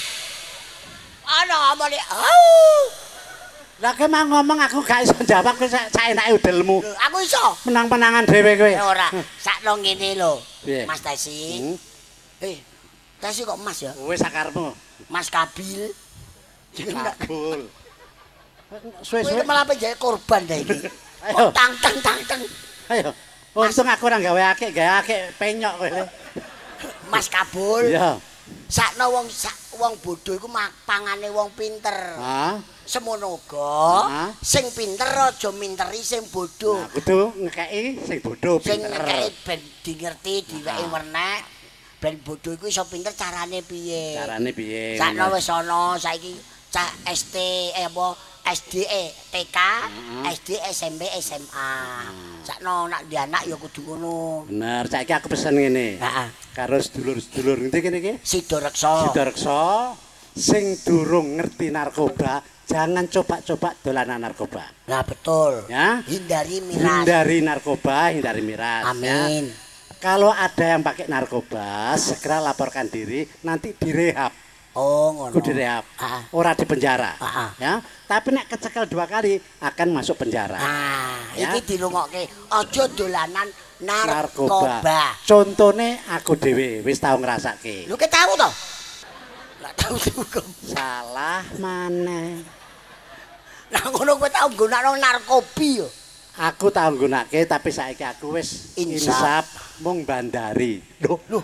Speaker 3: Ana omone. Au.
Speaker 2: Lah kowe mah ngomong aku gak iso jawab kowe saenake udelmu.
Speaker 3: Loh, aku iso.
Speaker 2: Menang-menangan dhewe kowe.
Speaker 3: Ora, sakno ngene lho.
Speaker 2: Piye?
Speaker 3: Mas Tesi. Tesi kok Mas ya?
Speaker 2: Wis sakarepmu.
Speaker 3: Mas Kabil.
Speaker 2: Kabul.
Speaker 3: Kowe
Speaker 2: Suwe-suwe.
Speaker 3: malah penjaya korban dah iki.
Speaker 2: Ayo.
Speaker 3: Tang.
Speaker 2: Ayo. Untung aku ora gawe akeh penyok kowe.
Speaker 3: Mas Kabul.
Speaker 2: Iya.
Speaker 3: Sakno wong bodho iku pangane wong pinter.
Speaker 2: Hah?
Speaker 3: Semono uga
Speaker 2: Hah?
Speaker 3: sing pinter aja minteri sing bodho.
Speaker 2: Nah, kudu ngekeki sing bodho
Speaker 3: Sing
Speaker 2: pinter.
Speaker 3: ngekeki ben dingerti diwehi wernek. Ben bodho iku iso pinter carane piye.
Speaker 2: Carane piye?
Speaker 3: Sakno wis ana saiki cah ST apa SD TK, SD SMP SMA. Sakno nak di anak ya kudu ngono.
Speaker 2: Bener, saiki aku pesen ngene.
Speaker 3: Heeh.
Speaker 2: Karo sedulur-sedulur ngendi kene iki?
Speaker 3: Sidoreksa.
Speaker 2: Sidareksa sing durung ngerti narkoba, jangan coba-coba dolanan narkoba.
Speaker 3: Nah betul.
Speaker 2: Ya.
Speaker 3: Hindari miras.
Speaker 2: Hindari narkoba, hindari miras.
Speaker 3: Amin.
Speaker 2: Ya. Kalau ada yang pakai narkoba, segera laporkan diri, nanti direhab.
Speaker 3: Oh ngono.
Speaker 2: Kudu direhab. Ora di penjara. Ya. Tapi nek kecekel 2 kali akan masuk penjara. Ya.
Speaker 3: Iki dirungokke aja dolanan narkoba.
Speaker 2: Contone aku dhewe wis tau ngrasake.
Speaker 3: Lu ke tahu toh? Enggak tahu juga.
Speaker 2: Salah maneh.
Speaker 3: Lah ngono kowe tau nggunakno narkobi yo.
Speaker 2: Aku tau nggunakake tapi saiki aku wis insaf mung bandari. Lho.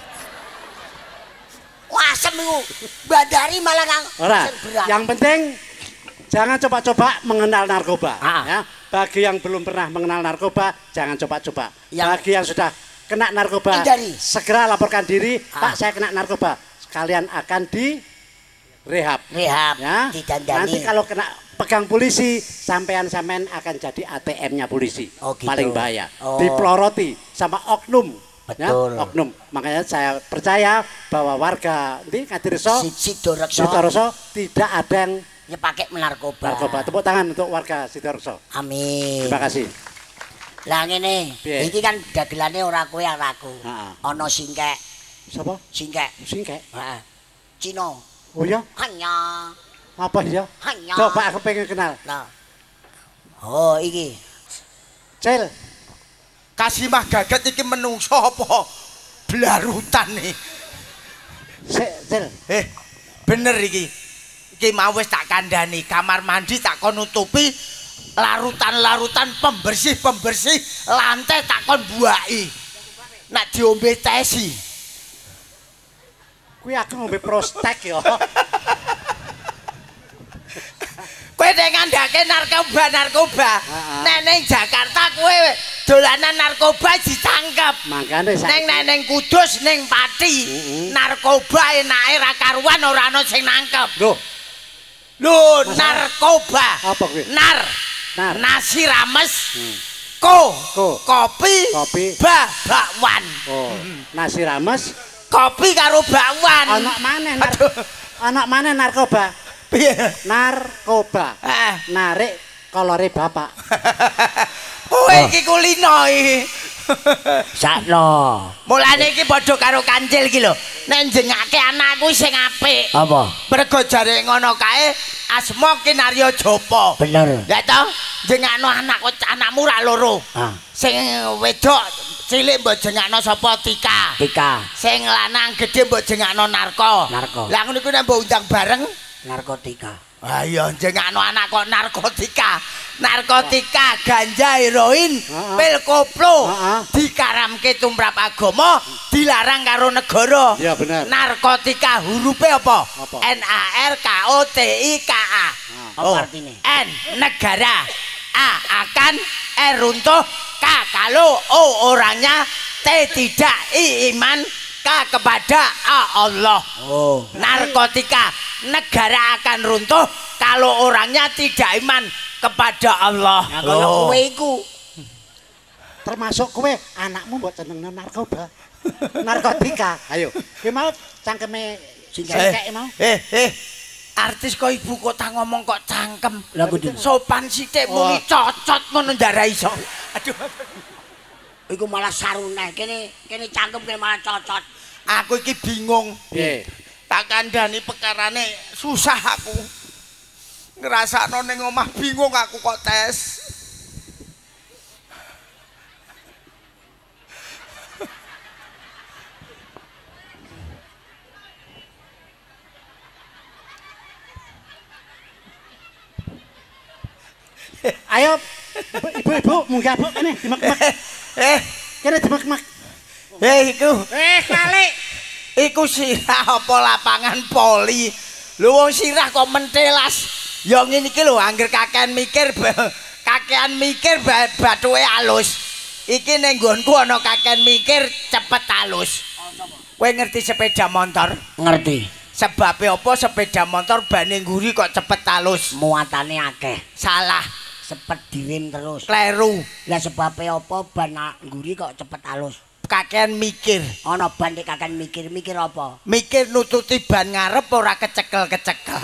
Speaker 3: Wasem iku. Bandari malah kang.
Speaker 2: Ora. Yang penting jangan coba-coba mengenal narkoba. Ya. Bagi yang belum pernah mengenal narkoba, jangan coba-coba. Bagi yang sudah kena narkoba, segera laporkan diri. Pak, saya kena narkoba. Kalian akan direhab.
Speaker 3: Rehab.
Speaker 2: Ya.
Speaker 3: Didandani.
Speaker 2: Nanti kalau kena pegang polisi, sampean akan jadi ATM-nya polisi.
Speaker 3: Oh, gitu.
Speaker 2: Paling bahaya.
Speaker 3: Oh.
Speaker 2: Diploroti sama oknum.
Speaker 3: Betul.
Speaker 2: Ya, oknum. Makanya saya percaya bahwa warga di Ngadireso,
Speaker 3: Sidoarjo
Speaker 2: tidak ada yang
Speaker 3: pakai narkoba.
Speaker 2: Tepuk tangan untuk warga Sidoarjo.
Speaker 3: Amin.
Speaker 2: Terima kasih.
Speaker 3: Lah ngene, iki kan dagelane ora kowe ora aku. Ana singkek.
Speaker 2: Sapa?
Speaker 3: Singkek. Heeh. Cina.
Speaker 2: Oh ya?
Speaker 3: Hanya.
Speaker 2: Apa ya?
Speaker 3: Hanya.
Speaker 2: Coba aku pengen kenal.
Speaker 3: Nah. Oh, iki.
Speaker 2: Cel.
Speaker 1: Kasimah gaget iki menungso apa blarutan nih.
Speaker 2: Cel.
Speaker 1: Bener iki. Iki mau wis tak kandhani, kamar mandi tak kon nutupi, larutan-larutan pembersih lantai tak kon buaki. Nak diombe tesi.
Speaker 2: Kuwi aku ngombe prostek ya.
Speaker 1: Kowe nek ngandhake narkoba. Nek ning Jakarta kowe dolanan narkoba ditangkep.
Speaker 2: Mangkane
Speaker 1: ning Kudus ning Pati, narkoba enake ra karuan ora ana sing nangkep. Lho, narkoba.
Speaker 2: Apa kuwi?
Speaker 1: Nar. Nasi rames. Kopi. Bakwan.
Speaker 2: Oh, nasi rames.
Speaker 1: Kopi karo bakwan.
Speaker 2: Anak maneh narkoba.
Speaker 1: Piye?
Speaker 2: Narkoba. Narik kolore bapak.
Speaker 1: Kowe iki kulino iki.
Speaker 3: Sakno.
Speaker 1: Mulane iki padha karo kancil iki lho. Nek njengake anakku sing apik.
Speaker 3: Apa?
Speaker 1: Mergo jare ngono kae asma Kinarya Japa.
Speaker 3: Bener.
Speaker 1: Ya toh, jengakno anakmu ra loro. Sing wedok cilik mbok jengakno sapa Tika. Sing lanang gedhe mbok jengakno Narko. Lah ngono iku nek mbok undang bareng
Speaker 3: narkotika.
Speaker 1: Ayo jengakno anak kok narkotika. Narkotika, ganja, heroin, pil koplo dikaramke tumrap agama, dilarang karo negara.
Speaker 2: Iya bener.
Speaker 1: Narkotika hurufe apa? NARKOTIKA.
Speaker 3: Apa artine?
Speaker 1: N negara, A akan, R runtuh, K kalau, O orangnya, T tidak, I iman, K kepada Allah.
Speaker 3: Oh.
Speaker 1: Narkotika, negara akan runtuh kalau orangnya tidak iman kepada Allah.
Speaker 3: Nah, kalau kowe iku
Speaker 2: termasuk kowe anakmu mbok jenengno narkoba. Narkotika. Ayo, kowe mau cangkeme singkek mau.
Speaker 1: Artis kok ibu kota ngomong kok cangkem.
Speaker 3: Lah kudu
Speaker 1: sopan sithik muni cocot ngono ndara iso. Aduh.
Speaker 3: Iku malah saruneh kene cangkem kene malah cocot.
Speaker 1: Aku iki bingung.
Speaker 2: Piye?
Speaker 1: Tak kandhani perkarane susah aku. Ngrasakno ning omah bingung aku kok tes.
Speaker 2: Ayo ibu-ibu munggah Bu kene dimek-mek. Kene dimek-mek.
Speaker 1: Iku.
Speaker 2: Kalik.
Speaker 1: Iku sirah apa lapangan poli. Lho wong sirah kok mentelas. Ya ngene iki lho angger kakean mikir bathuke alus. Iki ning nggonku ana kakean mikir cepet alus. Kowe ngerti sepeda motor?
Speaker 3: Ngerti.
Speaker 1: Sebabe apa sepeda motor bane nguri kok cepet alus?
Speaker 3: Muatane akeh.
Speaker 1: Salah.
Speaker 3: Cepet direm terus.
Speaker 1: Kleru.
Speaker 3: Lah sebabe apa ban nguri kok cepet alus?
Speaker 1: Kakean mikir.
Speaker 3: Ana ban kakean mikir apa?
Speaker 1: Mikir nututi ban ngarep ora kecekel-kecekel.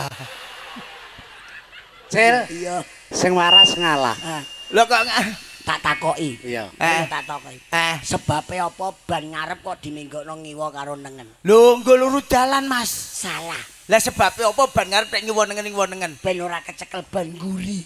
Speaker 2: Cel.
Speaker 3: Iya.
Speaker 2: Sing waras ngalah.
Speaker 1: Lho kok
Speaker 3: tak takoki.
Speaker 2: Iya.
Speaker 3: Tak takoki. Sebabe apa ban ngarep kok dimenggokno ngiwa karo nengen?
Speaker 1: Lho, nggo luru dalan, Mas.
Speaker 3: Salah.
Speaker 1: Lah sebabe apa ban ngarep nek ngiwa nengen?
Speaker 3: Ben ora kecekel ban nguri.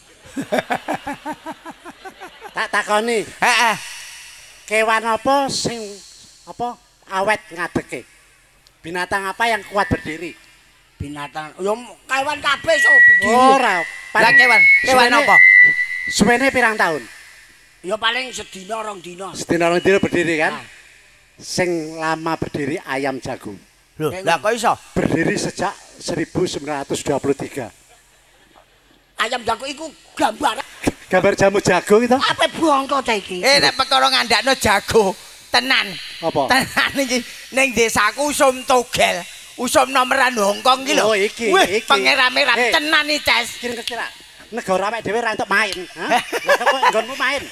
Speaker 2: Tak takoni. Kewan apa sing awet ngadeke? Binatang apa yang kuat berdiri?
Speaker 3: Binatang. Yo kewan kabeh iso berdiri.
Speaker 2: Ora.
Speaker 1: Lah kewan apa?
Speaker 2: Suwene pirang tahun?
Speaker 3: Ya paling sedina rong dina.
Speaker 2: Sedina rong dina berdiri kan? Sing lama berdiri ayam jago.
Speaker 1: Loh, lah kok iso?
Speaker 2: Berdiri sejak 1923.
Speaker 3: Ayam jago iku gambar.
Speaker 2: Gambar jamu jago itu?
Speaker 3: Apa bongko ta iki?
Speaker 1: Nek perkara ngandakno jago, tenan.
Speaker 2: Apa?
Speaker 1: Tenan iki ning desaku usum togel. Usum nomeran Hongkong iki lho.
Speaker 2: Oh iki.
Speaker 1: Pengeram-eram tenan iki, Tes.
Speaker 2: Kira-kira negara awake dhewe ra entuk main, ha? Lah kok nggonmu main?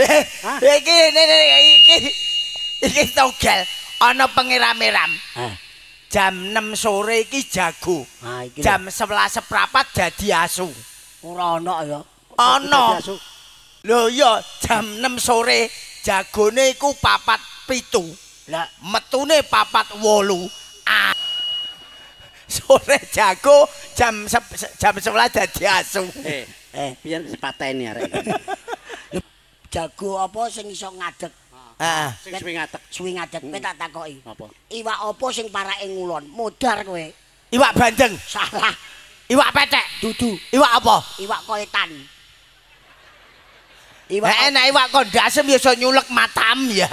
Speaker 1: Iki togel ana pengeram-eram. Jam 6 sore iki jago. Jam 11 seprapat dadi asu.
Speaker 3: Ora ana ya.
Speaker 1: Ana. Lho iya jam 6 sore jagone iku 4:07. Lah metune 4:08. Sore jago jam 11 dadi asu.
Speaker 2: Biyen dipateni arek.
Speaker 3: Jago apa sing iso ngadeg?
Speaker 2: Sing suwi ngadeg.
Speaker 3: Suwi ngadeg, kowe tak takoki.
Speaker 2: Apa?
Speaker 3: Iwak apa sing parake ngulon? Modar kowe.
Speaker 1: Iwak bandeng.
Speaker 3: Salah.
Speaker 1: Iwak petek.
Speaker 3: Dudu.
Speaker 1: Iwak apa?
Speaker 3: Iwak koetan.
Speaker 1: Nek iwak kondasem ya iso nyulek matam ya.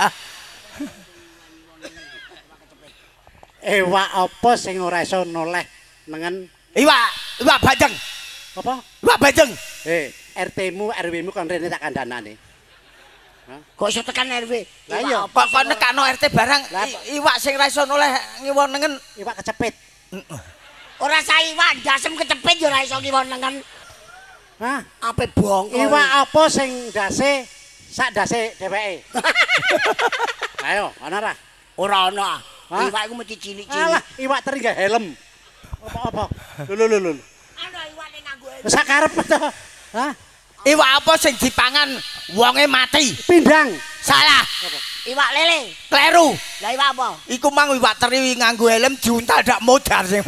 Speaker 2: Iwak apa sing ora iso noleh nengen?
Speaker 1: Iwak bandeng.
Speaker 2: Apa?
Speaker 1: Iwak bandeng.
Speaker 2: RT-mu, RW-mu kon rene tak kandhanane.
Speaker 3: Kok iso tekan RW?
Speaker 2: Lah iya,
Speaker 1: kok nekano RT barang iwak sing ra iso noleh ngiwon nengen.
Speaker 2: Iwak kecepit.
Speaker 3: Ora sah iwak dasem kecepit ya ora iso ngiwon nengen.
Speaker 2: Hah?
Speaker 3: Ape bongko.
Speaker 2: Iwak apa sing dase sak dase dheweke? Ayo, ana ra?
Speaker 3: Ora ana. Iwak iku mesti cilik-cilik.
Speaker 2: Alah, iwak teri gak helm. Apa? Lho.
Speaker 3: Ana iwake nganggo helm.
Speaker 2: Sak karep to. Hah?
Speaker 1: Iwak apa sing dipangan wonge mati?
Speaker 2: Pindang.
Speaker 1: Salah.
Speaker 3: Iwak lele.
Speaker 1: Kleru.
Speaker 3: Lah iwak apa?
Speaker 1: Iku mang iwak teri nganggo helm diuntal dak modar sing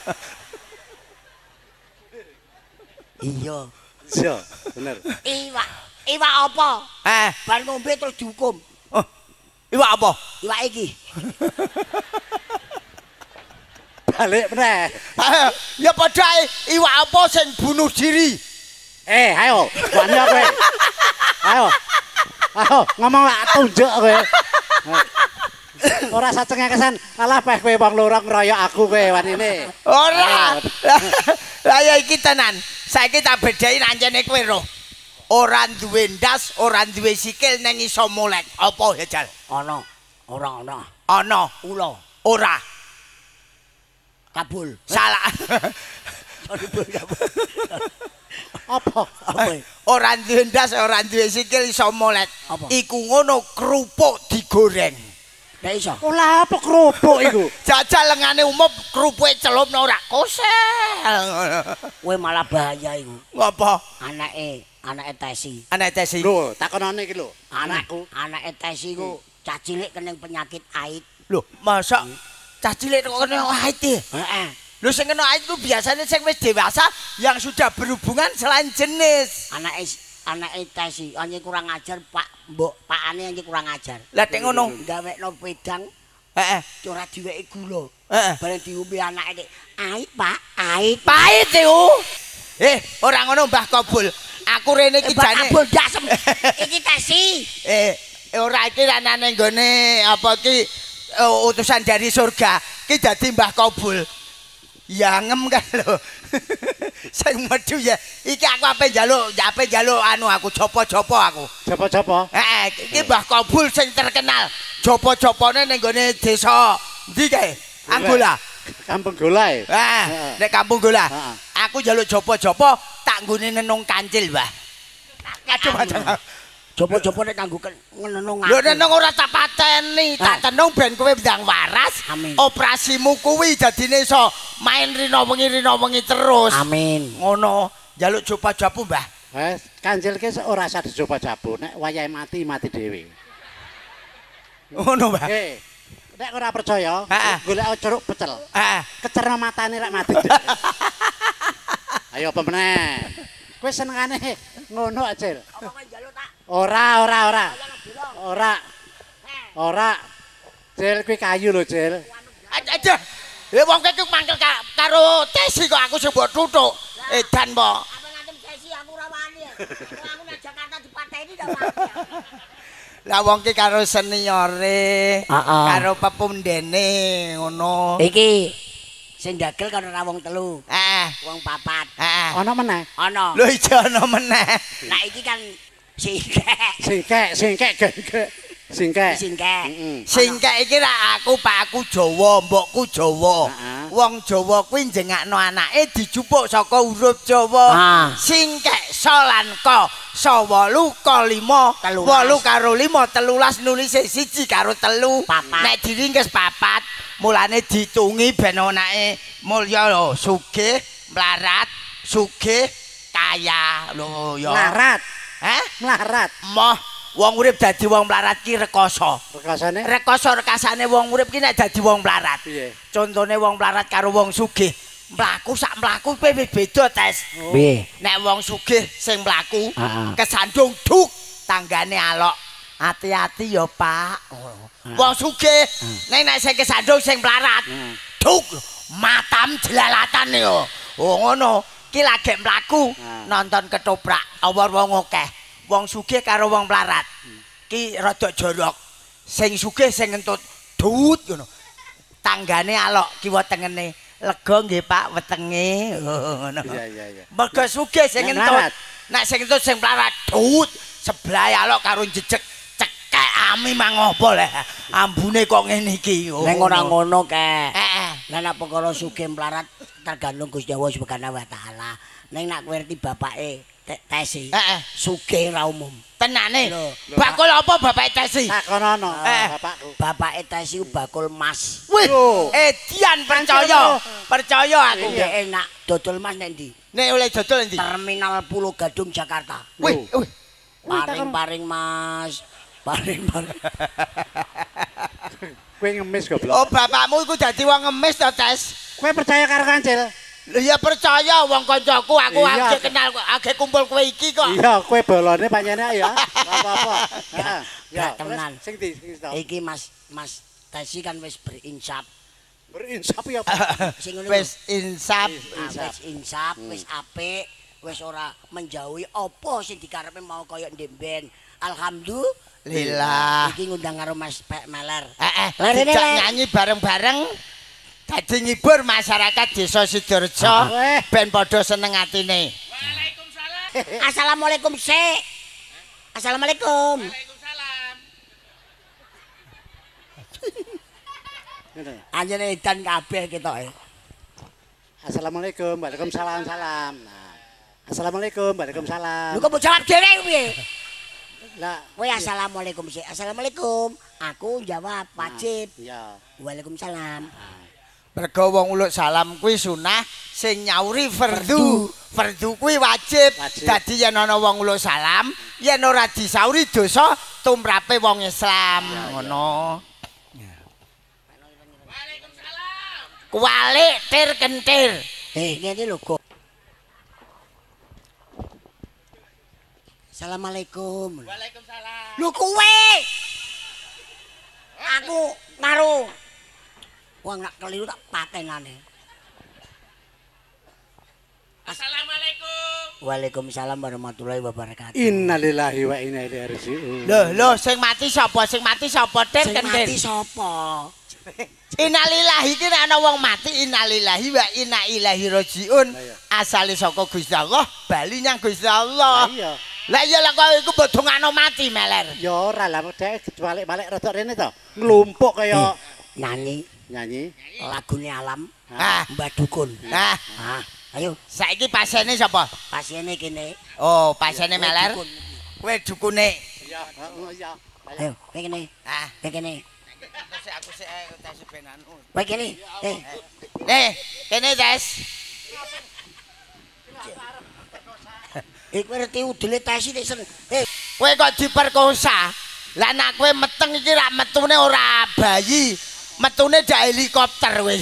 Speaker 3: Iya.
Speaker 2: Iya, bener.
Speaker 3: Iwak apa? Bar ngombe terus dihukum.
Speaker 1: Iwak apa?
Speaker 3: Iwak iki.
Speaker 2: Balik meneh.
Speaker 1: Ya padha ae iwak apa sing bunuh diri?
Speaker 2: Ayo, wani kowe. Ayo, ngomong lak tunjuk kowe. Ora sacengekesan, alah peh kowe wong loro ngeroyok aku kowe wanine.
Speaker 1: Ora. Lah ya iki tenan. Saiki tak bedhai nancene kowe roh. Ora duwe ndas, ora duwe sikil nang iso molek. Apa ya, Jal?
Speaker 3: Ana. Ora ana.
Speaker 1: Ana.
Speaker 3: Ula.
Speaker 1: Ora.
Speaker 3: Kabul.
Speaker 1: Salah.
Speaker 2: Apa?
Speaker 1: Ora duwe ndas, ora duwe sikil iso molek. Iku ngono kerupuk digoreng.
Speaker 3: Lah iso.
Speaker 2: Olah apa kerupuk iku?
Speaker 1: Jajal lengane umum kerupuke celupno ora kosel.
Speaker 3: Kowe malah bahaya iku.
Speaker 1: Ngapa?
Speaker 3: Anake Tesi.
Speaker 1: Anake Tesi.
Speaker 2: Lho, takonane iki lho.
Speaker 3: Anakku, anake Tesi iku cah cilik kena penyakit AIDS.
Speaker 1: Lho, masa cah cilik kok kena AIDS?
Speaker 3: Heeh.
Speaker 1: Lho sing kena AIDS ku biasanya sing wis dewasa yang sudah berhubungan selain jenis.
Speaker 3: Anake Tesi anye kurang ajar, Pak. Mbok pakane anye kurang ajar.
Speaker 1: Lah nek ngono
Speaker 3: gawekno pedang.
Speaker 1: Heeh.
Speaker 3: Ora diweki gula.
Speaker 1: Heeh.
Speaker 3: Bareng diombe anake AIDS, Pak. AIDS.
Speaker 1: Pahit iku. Ora ngono Mbah Kobul. Aku rene iki jane.
Speaker 3: Kabul dasem. Iki Tesi.
Speaker 1: Ora iki ranane nggone apa iki utusan dari surga. Iki dadi Mbah Kobul. Ya ngem kan lho. Sing medhu ya. Iki aku ape njaluk anu aku jopo-jopo aku.
Speaker 2: Jopo-jopo?
Speaker 1: Iki Mbah Kobul sing terkenal. Jopo-jopone ning gone desa ndi kae? Anggola.
Speaker 2: Kampung Gola.
Speaker 1: Nek Kampung Gola. Aku njaluk jopo-jopo tak nggone nenung kancil, Mbah. Aduh macam.
Speaker 3: Jopo-jopo nek kanggo nenung aku.
Speaker 1: Lho nenung ora tak pateni, tak tenung ben kowe ndang waras.
Speaker 3: Amin.
Speaker 1: Operasimu kuwi dadine iso main rina wengi terus.
Speaker 3: Amin.
Speaker 1: Ngono, njaluk jopo-jopo, Mbah.
Speaker 2: Kancil ki ora usah dijopo-jopo, nek wayahe mati dhewe.
Speaker 1: Ngono, Mbah.
Speaker 2: Nek ora percaya, golek jeruk pecel. Kecerno matane rek mati. Ayo apa meneh? Kowe senengane ngono, Acil.
Speaker 3: Apa njaluk tak?
Speaker 2: Ora. Cil kuwi kayu lho, Cil.
Speaker 1: Aja. Wong iki mangkel karo Tesi kok aku sing mbok tutuk. Edan po.
Speaker 3: Apa ngantem Tesi aku ora wani. Aku nang Jakarta dipateni ta wani.
Speaker 1: Lah wong ki karo seniore, karo pepundene ngono.
Speaker 3: Iki sing dagel karo ra wong telu. Wong papat.
Speaker 2: Ana meneh.
Speaker 3: Ana.
Speaker 1: Lho ijo ana meneh.
Speaker 3: Nah iki kan singkek.
Speaker 2: Singkek.
Speaker 1: Singkek iki ra aku Pak aku Jawa, mbokku Jawa. Wong Jawa kuwi njengakno anake dijupuk saka huruf Jawa. Singkek solan ko, sawolu ko 5, 8 karo 5 13 nulise 1 karo 3. Nek diringkes 4, mulane ditungi ben anake mulya lho, sugih, mlarat, sugih, kaya lho ya.
Speaker 2: Mlarat. Mlarat.
Speaker 1: Moh wong urip dadi wong mlarat ki rekoso.
Speaker 2: Rekasane?
Speaker 1: Rekasane wong urip ki nek dadi wong mlarat.
Speaker 2: Piye?
Speaker 1: Contone wong mlarat karo wong sugih. Mlaku sak mlaku kowe beda tes.
Speaker 3: Piye?
Speaker 1: Nek wong sugih sing mlaku kesandung duk tanggane alok. Hati-hati ya, Pak. Wong sugih nek sing kesandung sing mlarat. Duk matam jelalatan yo. Oh ngono. Ki lagi mlaku nonton ketoprak awor wong akeh. Wong sugih karo wong mlarat. Ki rada jorok. Sing sugih sing ngentut dut ngono. Tanggane alok kiwa tengene. Lega nggih Pak wetenge. Ngono.
Speaker 2: Iya.
Speaker 1: Mergo sugih sing ngentut. Nek sing ngentut sing mlarat dut sebelah alok karo jejeg cekek ami mang apa le. Ambune kok ngene iki.
Speaker 3: Ning ora ngono kek. Lah nek perkara sugih mlarat tergantung Gusti Allah Subhanahu wa taala. Ning nek kowe ngerti bapake Tesi. Sugih ra umum.
Speaker 1: Tenane. Bakul apa bapake Tesi?
Speaker 2: Takonono bapakku.
Speaker 3: Bapake Tesi bakul emas.
Speaker 1: Wih, Dian percaya. Percaya aku.
Speaker 3: Dhek enak dodol emas nek ndi?
Speaker 1: Nek oleh dodol ndi?
Speaker 3: Terminal Pulau Gadung Jakarta.
Speaker 1: Wih.
Speaker 3: Paring Mas. Paring.
Speaker 2: Kowe ngemis goblok.
Speaker 1: Oh, bapakmu iku dadi wong ngemis to, Tes?
Speaker 2: Kowe percaya karo Kancil?
Speaker 1: Lho ya percaya wong kancaku aku age kenal age kumpul kowe iki kok.
Speaker 2: Iya, kowe bolone pancene ya. Apa-apa.
Speaker 3: Ya, tenan.
Speaker 2: Sing ndi?
Speaker 3: Iki Mas Tesi kan wis berinsaf.
Speaker 2: Berinsaf ya.
Speaker 3: Sing ngono.
Speaker 1: Wis insaf.
Speaker 3: Wis insaf, wis apik, wis ora menjauhi apa sing dikarepe mau kaya ndemben. Alhamdulillah. Iki ngundang karo Mas Pek Meler.
Speaker 1: Dijak nyanyi bareng-bareng. Dadi ngibur masyarakat Desa Sidorejo ben padha seneng atine. Waalaikumsalam.
Speaker 3: Assalamualaikum, Sik. Assalamualaikum.
Speaker 5: Waalaikumsalam.
Speaker 3: Anjene edan kabeh ketoke.
Speaker 2: Assalamualaikum, waalaikumsalam, salam. Assalamualaikum, waalaikumsalam.
Speaker 3: Lu kok mbok jawab dhewe piye?
Speaker 2: Lah,
Speaker 3: kowe assalamualaikum Sik. Assalamualaikum. Aku jawab wajib.
Speaker 2: Iya.
Speaker 3: Waalaikumsalam.
Speaker 1: Mergo wong uluk salam kuwi sunah, sing nyauri fardu. Fardu kuwi wajib. Dadi yen ana wong uluk salam, yen ora disauri dosa tumrape wong Islam. Ngono.
Speaker 5: Waalaikumsalam.
Speaker 1: Kualik tir kentir.
Speaker 3: Ngene lho, Kok. Assalamualaikum.
Speaker 5: Waalaikumsalam.
Speaker 3: Lho kowe. Aku karo wong nak keliru tak patenane.
Speaker 5: Assalamualaikum.
Speaker 3: Waalaikumsalam warahmatullahi wabarakatuh.
Speaker 2: Innalillahi wa inna ilaihi raji'un.
Speaker 1: Lho, sing mati sapa? Sing mati sapa? Tir
Speaker 3: Sing
Speaker 1: kentir.
Speaker 3: mati sapa?
Speaker 1: Innalillahi iki nek ana wong mati innalillahi wa inna ilaihi raji'un. Asale saka Gusti Allah, bali nyang Gusti Allah.
Speaker 2: Iya.
Speaker 1: Lah iya lah kowe iku mbok dongano mati meler.
Speaker 2: Ya ora lah dhek balik-balik rada rene to. Nglumpuk kaya
Speaker 3: nyanyi lagune alam. Mbah Dukun. Ayo,
Speaker 1: saiki pasiene sapa?
Speaker 3: Pasiene kene.
Speaker 1: Oh, pasiene meler. Kowe dukune.
Speaker 2: Iya, iya.
Speaker 3: Ayo, kowe kene. Kowe kene.
Speaker 1: Aku sik tes benan.
Speaker 3: Kowe kene.
Speaker 1: Kene tes.
Speaker 3: Kowe ngerti udele Tesi sen.
Speaker 1: Kowe kok diperkosa. Lah nek kowe meteng iki rak metune ora bayi. Metune dak helikopter kowe.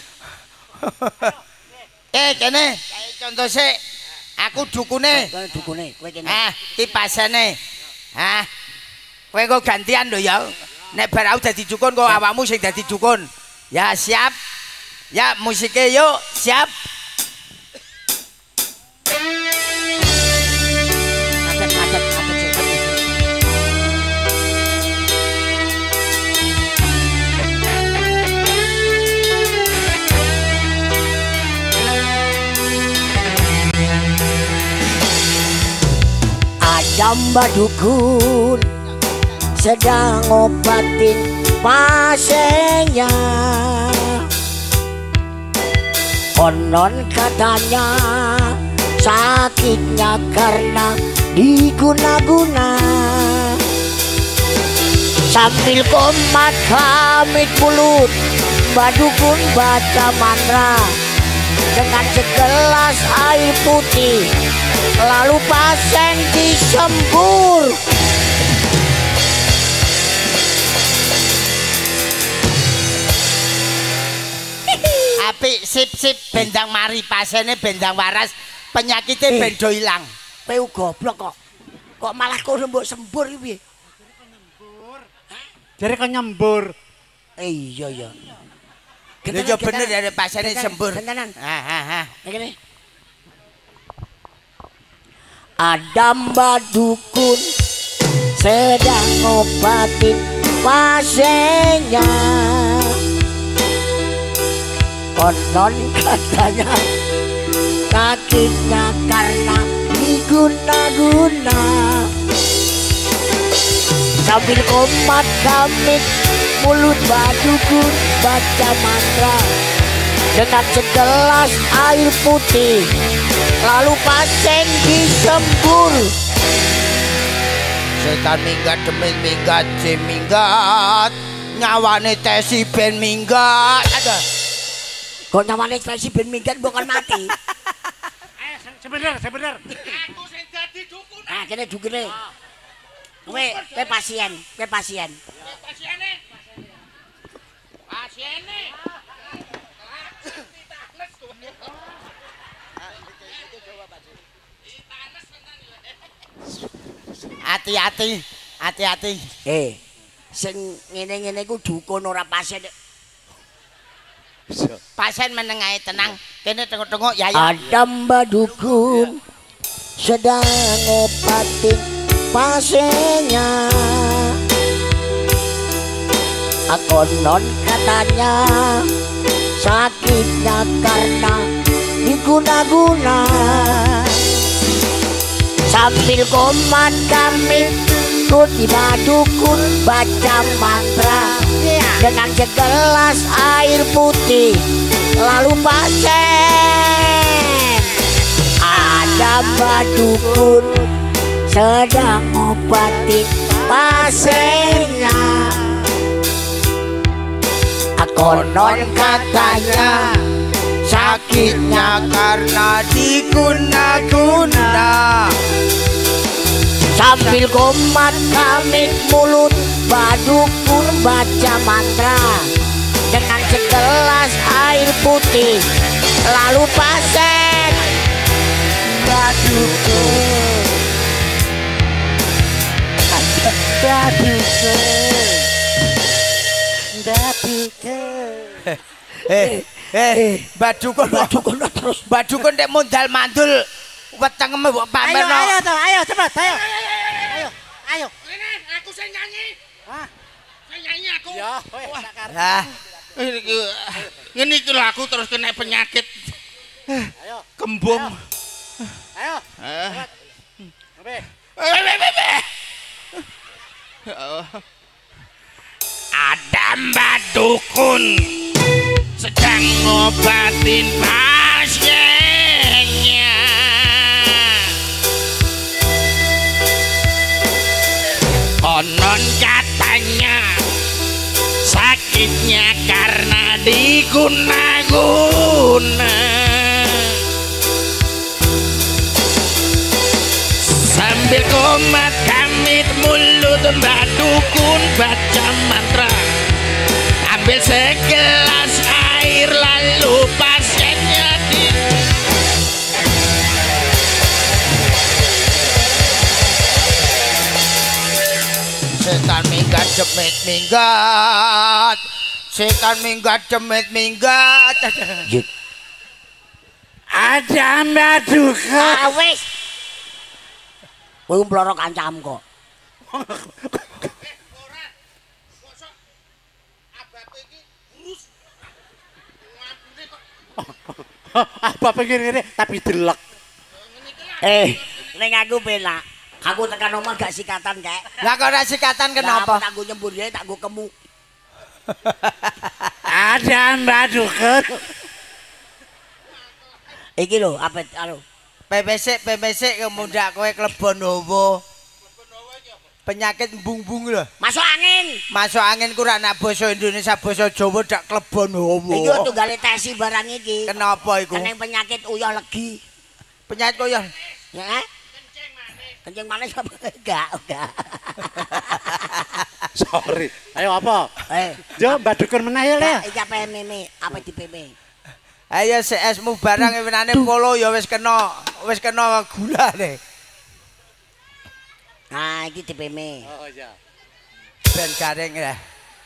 Speaker 1: Kene, contoh sik. Aku dukune.
Speaker 3: Kowe dukune, kowe kene.
Speaker 1: Ki pasane. Kowe kok gantian lho ya. Nek bar aku dadi dukun kok awakmu sing dadi dukun. Ya siap. Ya musiknya yuk siap.
Speaker 3: Jamba dukun sedang ngobatin pasiennya. Konon katanya sakitnya karena diguna-guna. Sambil komat kamit mulut, Mbak dukun baca mantra dengan segelas air putih. Lalu pasien disembur.
Speaker 1: Apik sip bendang mari pasiennya bendang waras penyakitnya bendo hilang.
Speaker 3: Peu goblok kok malah kau mbok sembur iki.
Speaker 2: Jare kok nyembur.
Speaker 3: Iya.
Speaker 1: Lha bener dari pasiennya sembur.
Speaker 3: Tenan.
Speaker 1: Iki
Speaker 3: ada Mbak dukun sedang ngobatin pasiennya. Konon katanya sakitnya karena diguna-guna. Sambil komat kamit mulut Mbak dukun baca mantra dengan segelas air putih. Lalu pasien disembur.
Speaker 1: Setan minggat demit minggat minggat nyawane tesi ben minggat. Ada
Speaker 3: kok nyawane tesi ben minggat bukan mati.
Speaker 2: Sebener.
Speaker 5: Aku sing dadi dukun.
Speaker 3: Nah, kene dukune. Kowe pasien.
Speaker 5: Pasiene.
Speaker 1: Hati-hati.
Speaker 3: Sing ngene-ngene ku dukun ora pasien.
Speaker 1: Pasien menengahi tenang. Kene tengok-tengok ya.
Speaker 3: Ada Mbak dukun sedang ngobatin pasiennya. Konon katanya sakitnya karena diguna-guna. Sambil komat kami Mbak dukun baca mantra dengan segelas air putih. Lalu pasien ada Mbak dukun sedang ngobatin pasiennya. Konon katanya sakitnya
Speaker 1: karena diguna-guna.
Speaker 3: Sambil komat kamit mulut Mbak dukun baca mantra dengan segelas air putih. Lalu pasien Mbak dukun
Speaker 1: Mbak dukun nek mondal mandul weteng mbok pamerno.
Speaker 2: Ayo cepet. Ayo.
Speaker 5: Ini aku sing nyanyi.
Speaker 2: Hah?
Speaker 5: Sing nyanyi aku.
Speaker 2: Ya, sakar.
Speaker 5: Ngene iki lho aku terus kena penyakit.
Speaker 2: Ayo.
Speaker 5: Kembung.
Speaker 2: Ayo.
Speaker 5: Ada Mbak dukun sedang ngobatin pasiennya. Konon katanya sakitnya karena diguna-guna. Sambil komat kamit mulut Mbak dukun baca mantra. Ambil segelas air lalu pasiennya di setan minggat jepit minggat
Speaker 1: Setan minggat demit minggat.
Speaker 2: Ada Mbak Duka.
Speaker 3: Wis. Kowe mblorok kancam kok.
Speaker 2: Apa pengen ngene tapi delek.
Speaker 3: Ning aku penak. Aku tekan omah gak sikatan kek.
Speaker 1: Lah kok ora sikatan kenapa?
Speaker 3: Tak nggo nyembur ya tak nggo kemu.
Speaker 2: Ada Mbak Duka.
Speaker 3: Iki lho apa anu.
Speaker 1: PPC kemudak kowe klebon hawa. Penyakit embung-embung lho.
Speaker 3: Masuk angin.
Speaker 1: Masuk angin ku ra nak basa Indonesia basa Jawa dak klebon hawa.
Speaker 3: Iki tunggale tesi barang iki.
Speaker 1: Kenapa iku?
Speaker 3: Ning penyakit uyah legi.
Speaker 1: Penyakit uyah.
Speaker 3: Ya. Kencing manis apa? Enggak.
Speaker 2: Sorry. Ayo apa?
Speaker 3: Yo
Speaker 2: Mbak Dukun meneh ya.
Speaker 3: Iki apa meme? Apa di meme?
Speaker 1: Ayo CS-mu barang wenane polo ya wis kena gulane.
Speaker 3: Nah, iki di meme.
Speaker 2: Oh iya.
Speaker 1: Ben garing ya.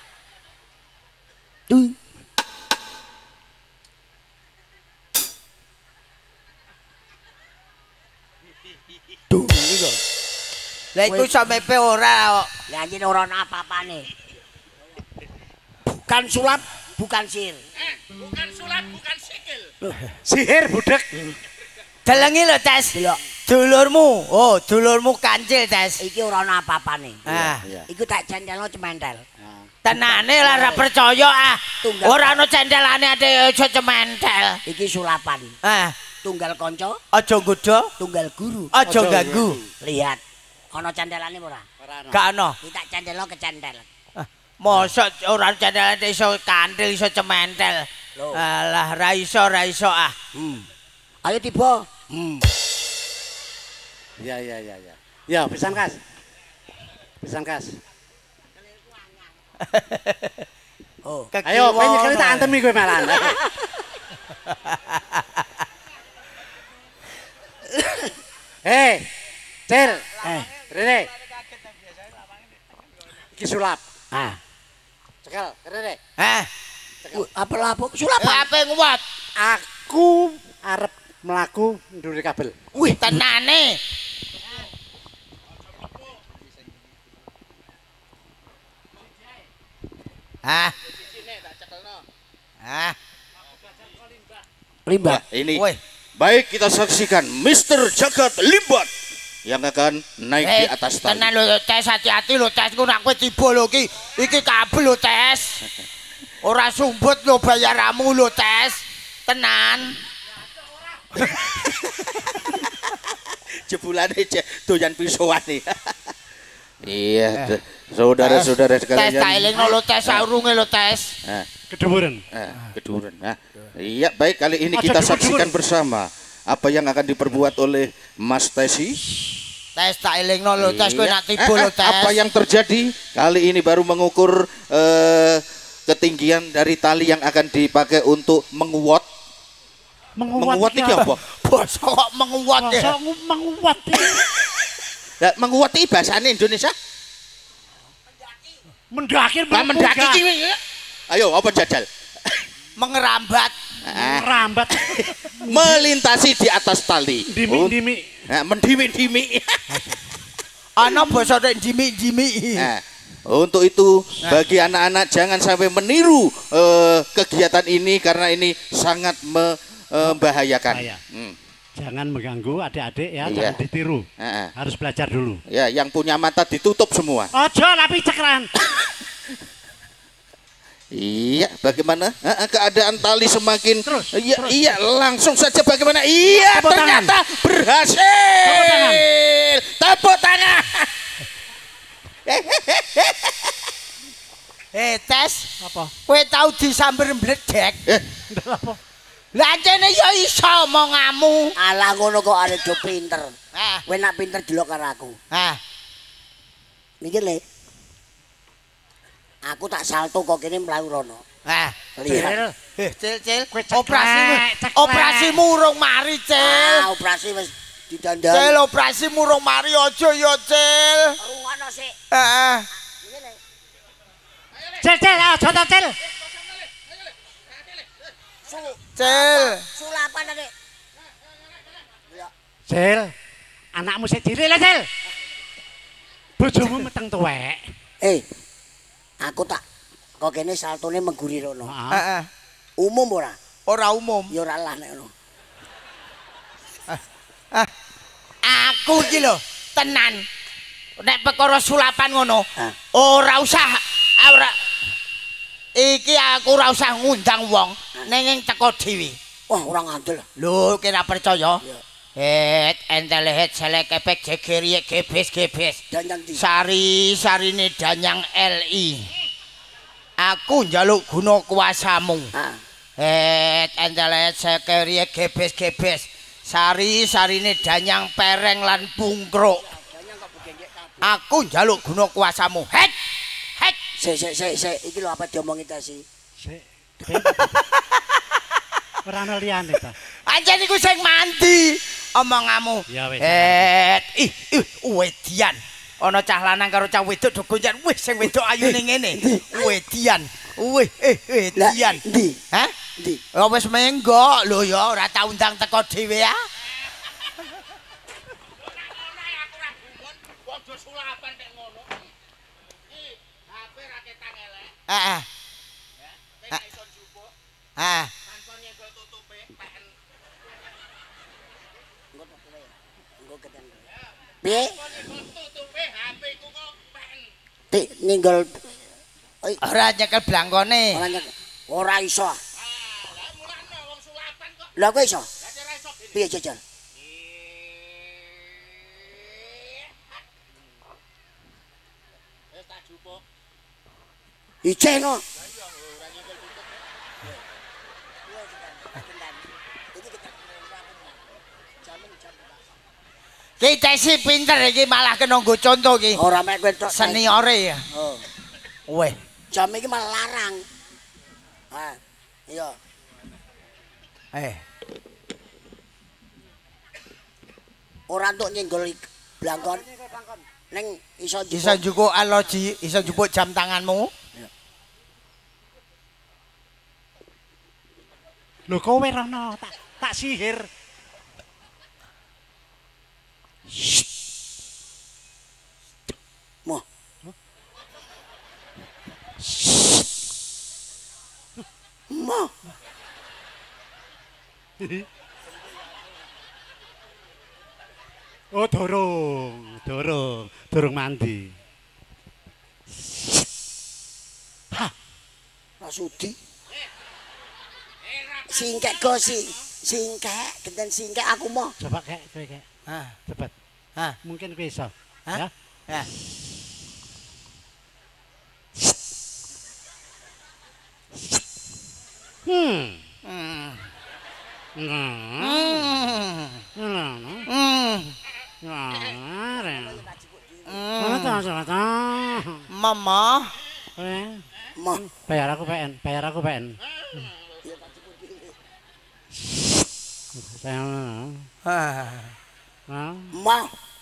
Speaker 3: Iku.
Speaker 1: Lah iku iso mepe ora kok.
Speaker 3: Lah anjene ora ana apa-apane. Bukan sulap, bukan sihir.
Speaker 5: Bukan sulap, bukan sikil.
Speaker 2: Sihir budek.
Speaker 1: Delengi lho Tes.
Speaker 3: Delok.
Speaker 1: Dulurmu. Oh, dulurmu kancil Tes.
Speaker 3: Iki ora ana apa-apane.
Speaker 1: Ah,
Speaker 3: iku tak centelno cementel.
Speaker 1: tenane lah ora percaya ah. Ora ana cendelane ade aja cementel.
Speaker 3: Iki sulapan.
Speaker 1: Ah,
Speaker 3: Tunggal kanca,
Speaker 1: aja nggodha,
Speaker 3: tunggal guru.
Speaker 1: aja ganggu.
Speaker 3: Lihat. Ana cendelane ora?
Speaker 1: Gak ana.
Speaker 3: Iki tak centelno kecentel.
Speaker 1: Mosok ora cendelane iso kantil iso cementel. Alah ra iso ah.
Speaker 3: Ayo tiba.
Speaker 2: Ya. Ya, pisan Kas.
Speaker 3: Oh,
Speaker 2: ayo kowe nyekeli tak antemi kowe malan. Cil. Rene. Iki sulap. Cekel, Rene.
Speaker 3: apa lapo sulapan?
Speaker 1: Apa nguwat?
Speaker 2: Aku arep mlaku ndure kabel.
Speaker 1: Wih, tenane.
Speaker 3: Limbah.
Speaker 4: Ini
Speaker 1: Woi.
Speaker 4: baik kita saksikan Mr. Jagat Limbat yang akan naik di atas tali.
Speaker 1: Tenan lho Tes, hati-hati lho Tes, ku nak kowe tiba lho iki kabel lho Tes. Ora sumbut lho bayaramu lho Tes. Tenan.
Speaker 4: Jebulane doyan pisuan nih. Iya, saudara-saudara sekalian.
Speaker 1: Tes tak elingno lho Tes, saurunge lho Tes.
Speaker 2: Keduren.
Speaker 4: Keduren. Iya, baik kali ini kita saksikan bersama apa yang akan diperbuat oleh Mas Tesi.
Speaker 1: Tes tak elingno lho Tes, kowe nak tiba lho Tes.
Speaker 4: Apa yang terjadi? Kali ini baru mengukur ketinggian dari tali yang akan dipakai untuk menguat. Menguat iki apa?
Speaker 1: Basa kok menguat ya.
Speaker 2: Basa menguat.
Speaker 4: Ya, menguat iki bahasane Indonesia?
Speaker 2: Mendaki.
Speaker 4: Mendaki iki. Ayo, apa jajal?
Speaker 1: Mengerambat.
Speaker 2: Merambat.
Speaker 4: Melintasi di atas tali.
Speaker 2: Dimi.
Speaker 4: Mendimi-dimi.
Speaker 1: Ana basa nek jimi-jimi.
Speaker 4: Untuk itu bagi anak-anak jangan sampai meniru kegiatan ini karena ini sangat membahayakan.
Speaker 2: Jangan mengganggu adik-adik ya, jangan ditiru. Harus belajar dulu.
Speaker 4: Ya, yang punya mata ditutup semua.
Speaker 2: Ojo tapi cekran.
Speaker 4: Iya, bagaimana? Keadaan tali semakin terus. Iya, langsung saja bagaimana? Iya, tepuk ternyata tangan. Berhasil. Tepuk tangan.
Speaker 1: Tes.
Speaker 2: Apa?
Speaker 1: Kowe tau disamber mbledek?
Speaker 2: Apa?
Speaker 1: Lah jane ya iso omonganmu.
Speaker 3: Alah ngono kok arek do pinter. Kowe nak pinter delok karo aku. Niki Le. Aku tak salto kok kene mlayu rono.
Speaker 1: Lihat. Cil. Operasimu urung mari, Cil.
Speaker 3: Operasi wis didandani.
Speaker 1: Cil, operasimu urung mari aja ya, Cil.
Speaker 3: Rungono sik.
Speaker 1: Heeh.
Speaker 2: Cil, aja to, Cil.
Speaker 1: Cil.
Speaker 3: Sulapan Dik.
Speaker 2: Cil. Anakmu sik cilik lho, Cil. Bojomu meteng tuwek.
Speaker 3: Aku tak kok kene saltone mengguri rono.
Speaker 1: Heeh.
Speaker 3: Umum ora?
Speaker 1: Ora umum.
Speaker 3: Ya ora lah nek ngono.
Speaker 1: Aku iki lho, tenan. Nek perkara sulapan ngono, ora usah ora iki aku ora usah ngundang wong, ning teko dhewe.
Speaker 3: Wah, ora ngandel.
Speaker 1: Lho, kira percaya? Entel selek kepek jegeri gebes.
Speaker 3: Danyang di.
Speaker 1: Sarine danyang LI. Aku njaluk guna kuasamu. Entel sekeri gebes. Sarine danyang pereng lan pungkruk. Aku njaluk guna kuasamu. Het.
Speaker 3: Sik, iki lho apa diomongi ta sih?
Speaker 2: Sik. Ora ana liyane ta.
Speaker 1: Anjen iku sing mandi omonganmu.
Speaker 2: Ya wis.
Speaker 1: Wedian. Ana cah lanang karo cah wedok do gonjan. Wih, sing wedok ayune ngene. Wedian. Wedian.
Speaker 3: Ndi?
Speaker 1: Hah?
Speaker 3: Ndi?
Speaker 1: Ya wis menggok lho ya, ora tau undang teko dhewe ya.
Speaker 5: Sulapan nek ngono. Iki HP ra ketang elek.
Speaker 1: Heeh.
Speaker 5: Nek iso njupuk.
Speaker 1: Heeh.
Speaker 5: Tanpa nyenggol tutupe pen.
Speaker 3: Engko keten. Piye?
Speaker 5: Tutupe HP ku kok pen.
Speaker 3: Dik ninggol
Speaker 1: Ora nyekel blangkone.
Speaker 3: ora iso.
Speaker 5: Lah mulane wong sulapan kok.
Speaker 3: Lah kok iso?
Speaker 5: Lah ora iso gini.
Speaker 3: Piye jajal?
Speaker 5: Wis tak jupuk.
Speaker 3: Iceno.
Speaker 1: Kita sih pinter iki malah kena nggo contoh iki.
Speaker 3: Ora mek kowe tok.
Speaker 1: Seniore ya.
Speaker 3: Oh.
Speaker 1: Weh.
Speaker 3: Jam iki malah larang. Iya. Ora entuk nyenggol blangkon. Ning iso
Speaker 1: Njupuk aloji, iso njupuk jam tanganmu.
Speaker 2: Lho kowe rono tak sihir.
Speaker 3: Moh. Moh.
Speaker 2: Oh, durung mandi.
Speaker 3: Rasudi. Singkek gosi. Singkek, genten singkek aku mau.
Speaker 2: Coba kek, kowe kek. Cepet. Mungkin kowe iso. Ya.
Speaker 1: Mama.
Speaker 3: Moh.
Speaker 2: Bayar aku PN. Sayang.
Speaker 3: Moh.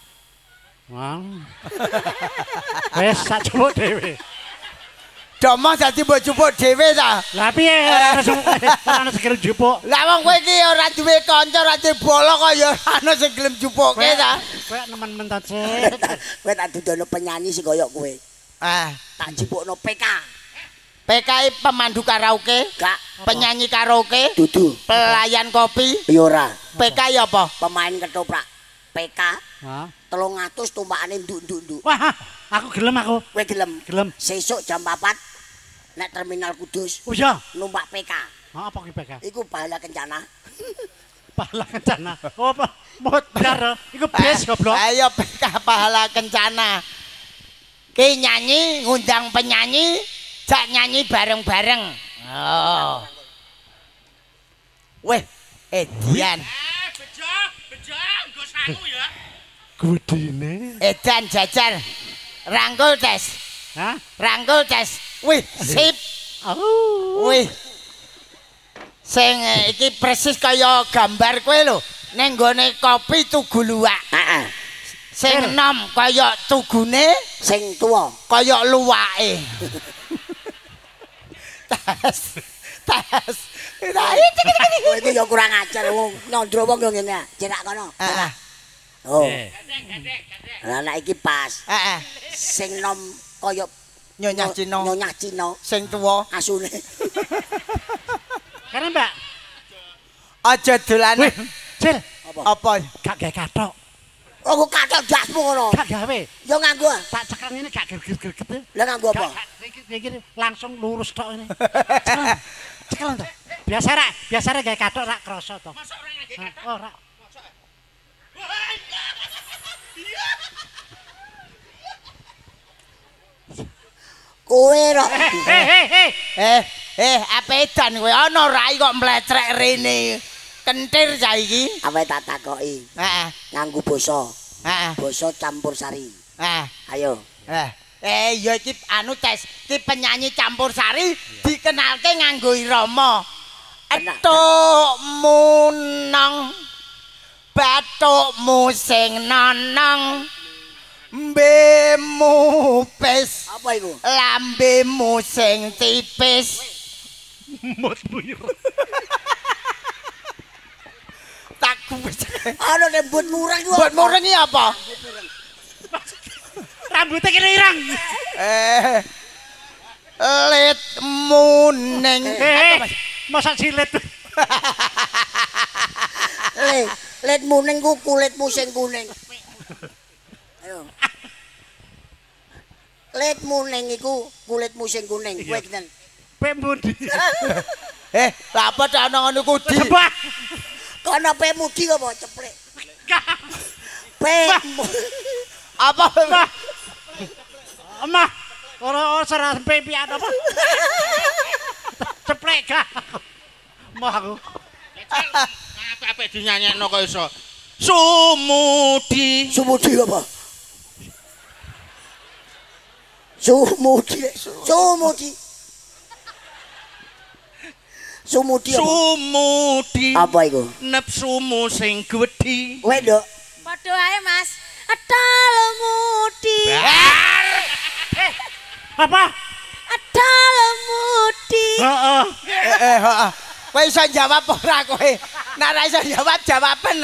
Speaker 2: Wes sak cupuk dhewe.
Speaker 1: Domah dadi mbok jupuk dhewe ta.
Speaker 2: Lah piye ora ana sikil jupuk.
Speaker 1: Lah wong kowe iki ora duwe kanca, ora duwe bola kok ya ana sing gelem jupuke ta.
Speaker 2: Kowe nemen-men ta, Cik.
Speaker 3: Kowe tak dudono penyanyi sing koyo kowe. Tak jupukno PK.
Speaker 1: PK pemandu karaoke,
Speaker 3: Gak.
Speaker 1: penyanyi karaoke,
Speaker 3: Dudu.
Speaker 1: pelayan kopi.
Speaker 3: Ya ora.
Speaker 1: PK ya apa?
Speaker 3: Pemain ketoprak. PK.
Speaker 2: Hah?
Speaker 3: 300 tumpakane nduk-nduk.
Speaker 2: Wah, aku gelem aku.
Speaker 3: Kowe gelem?
Speaker 2: Gelem.
Speaker 3: Sesuk jam 4 nek terminal Kudus
Speaker 2: Oh iya.
Speaker 3: numpak PK.
Speaker 2: Apa ki PK?
Speaker 3: Iku pahala kencana.
Speaker 2: Pahala kencana. Oh, apa? Mot bener. Iku bis goblok.
Speaker 1: Ayo PK pahala kencana. Ki nyanyi ngundang penyanyi, jak nyanyi bareng-bareng. Oh. Weh, Edian.
Speaker 5: Bejo, nggo sangu ya.
Speaker 2: Gudine.
Speaker 1: Edan jajar. Rangkul tes.
Speaker 2: Hah?
Speaker 1: Rangkul tes. Wih, sip. Wih. Sing iki persis kaya gambar kowe lho. Ning nggone kopi tugu luwak.
Speaker 3: Heeh.
Speaker 1: Sing enom kaya tugune,
Speaker 3: Sing tuwa.
Speaker 1: kaya luwake. Tas.
Speaker 3: Kowe iki ya kurang ajar wong nyandra wong yo ngene. Cerak kono.
Speaker 1: Heeh.
Speaker 3: Oh. Lah nek iki pas.
Speaker 1: Heeh.
Speaker 3: Sing nom kaya
Speaker 1: Nyonya Cina.
Speaker 3: Nyonya Cina.
Speaker 1: Sing tuwa.
Speaker 3: Asune.
Speaker 2: Karena Mbak.
Speaker 1: Aja dolane.
Speaker 2: Cil.
Speaker 1: Apa?
Speaker 2: Gak gawe kathok.
Speaker 3: Oh kok kathok dasmu ngono.
Speaker 2: Gak gawe.
Speaker 3: Yo nganggo.
Speaker 2: Tak cekel ngene gak gerget-gerget.
Speaker 3: Lah nganggo apa?
Speaker 2: Iki langsung lurus tok ini. Cekel to. Biasa ra gawe kathok rak krasa to.
Speaker 5: Masuk ora nggawe kathok.
Speaker 2: Ora.
Speaker 3: Kowe ro.
Speaker 1: Apa edan kowe ana rai kok mlecrek rene. Kentir saiki.
Speaker 3: Apa tak takoki?
Speaker 1: Heeh.
Speaker 3: Nganggo basa.
Speaker 1: Heeh.
Speaker 3: Basa campursari.
Speaker 1: Heeh.
Speaker 3: Ayo.
Speaker 1: Ya iki anu tes, iki penyanyi campursari dikenalke nganggo irama. Etuk munang bathukmu sing nanang mbemu pis
Speaker 3: Apa iku?
Speaker 1: lambemu sing tipis
Speaker 2: Mut buyur.
Speaker 1: tak kuwes
Speaker 3: Ana lembut murang iku.
Speaker 1: buat murengi apa
Speaker 2: Rambutnya kira irang.
Speaker 1: lit muning
Speaker 2: Masa silet.
Speaker 3: Let muning ku kulitmu sing kuning. Ayo. Let muning iku kulitmu sing kuning. Kowe kinten.
Speaker 2: Pembudi.
Speaker 1: lha apa tak ana ngono kudi
Speaker 2: Coba.
Speaker 3: Kono pemudi apa ceplek? Pemu.
Speaker 1: apa
Speaker 2: Emah. Ora serah pipian apa. Ceplek gak. Emah aku.
Speaker 4: Apa dinyanyekno kok iso. Sumudi.
Speaker 3: Sumudi apa? Sumudi. Sumudi. Sumudi apa?
Speaker 4: Sumudi.
Speaker 3: Apa iku?
Speaker 4: Nepsumu sing gedhi.
Speaker 3: Kowe nduk.
Speaker 6: Padha ae Mas. Adal mudi.
Speaker 2: Apa?
Speaker 6: Adal mudi.
Speaker 2: Heeh.
Speaker 1: heeh kowe iso jawab ora kowe nek ora iso jawab jawaban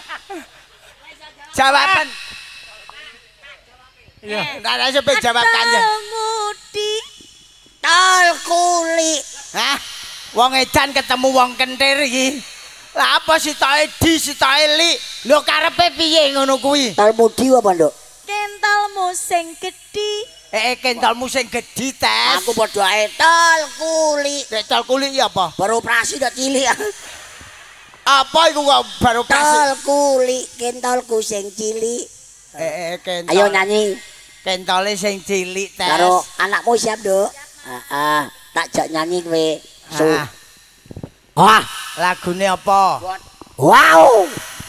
Speaker 2: Iya.
Speaker 1: nek ora iso jawab kanjeng
Speaker 6: Adal mudi.
Speaker 3: Tal kuli.
Speaker 1: hah wong edan ketemu wong kentir iki lah apa sitoke di sitoke li lho karepe piye ngono kuwi
Speaker 3: Tal mudi apa nduk?
Speaker 6: Kentalmu sing gedhi.
Speaker 1: Kentolmu sing gedhi tes
Speaker 3: Aku padha ae tal kuli.
Speaker 1: Kentol kulit iki apa
Speaker 3: Baru operasi dak cilik.
Speaker 1: apa iku kok baru kasih
Speaker 3: Tal kuli kentolku sing cilik.
Speaker 1: kentol
Speaker 3: Ayo nyanyi
Speaker 1: kentole sing cilik tes
Speaker 3: karo anakmu siap, Nduk. Heeh. Tak jak nyanyi kowe. Wah,
Speaker 1: lagune apa
Speaker 3: wow.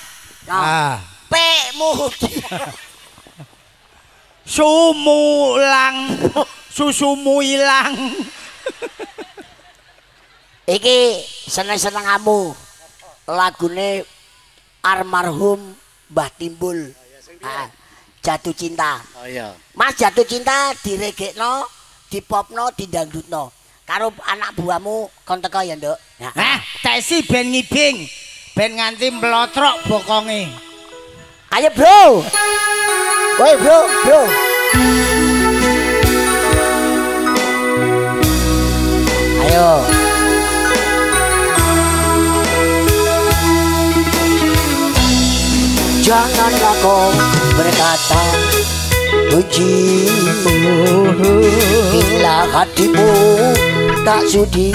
Speaker 1: pekmu sumulang susumu ilang
Speaker 3: Iki seneng-senengamu. Lagune almarhum Mbah Timbul. Jatuh cinta.
Speaker 2: Oh iya.
Speaker 3: Mas jatuh cinta diregekno, dipopno, didangdutno. Karo anak buahmu kon teko ya, Nduk.
Speaker 1: nah tesi ben ngibing ben nganti mlotrok bokonge
Speaker 3: Ayo, Bro. Woi, Bro. Ayo. Janganlah kau berkata bencimu bila hatimu tak sudi.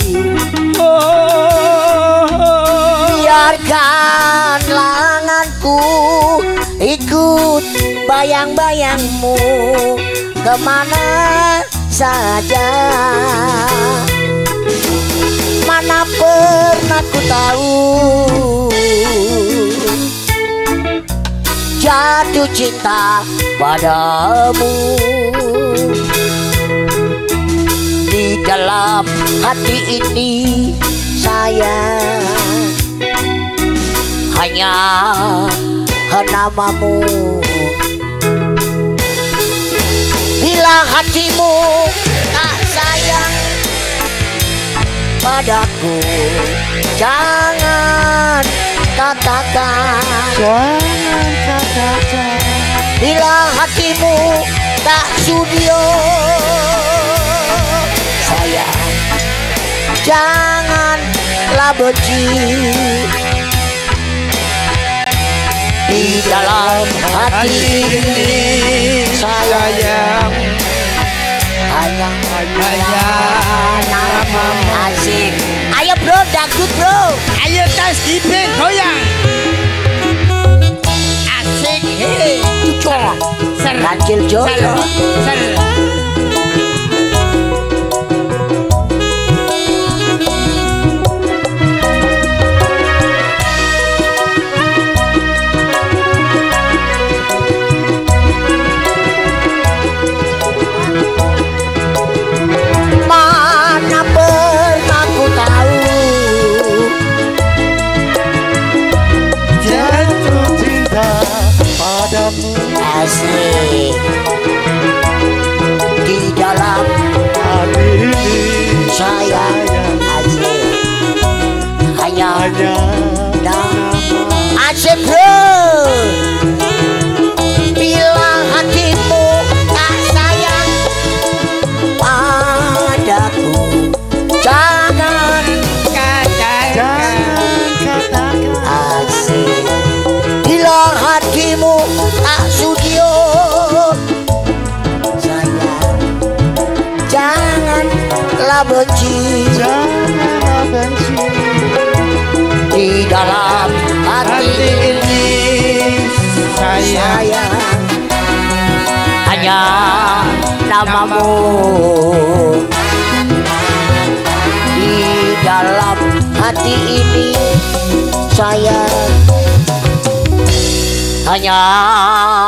Speaker 3: Biarkan lenganku ikut bayang-bayangmu kemana saja. Mana pernah ku tahu jatuh cinta padamu. Di dalam hati ini sayang hanya namamu. Bila hatimu tak sayang padaku, jangan katakan, bila hatimu tak sudio. Sayang, janganlah benci, di dalam hati ini sayang hanya nama asik. Ayo bro, dangdut bro,
Speaker 1: Ayo tas gibeng goyang. Asik he. Ser.
Speaker 3: Kancil Joyo.
Speaker 1: Ser.
Speaker 3: Asik di dalam hati ini sayang asik hanya nama asik bro. Bila hatimu tak sayang padaku, jangan katakan asik. Bila hatimu tak sudio, sayang janganlah benci, di dalam hati ini sayang hanya namamu, di dalam hati ini sayang hanya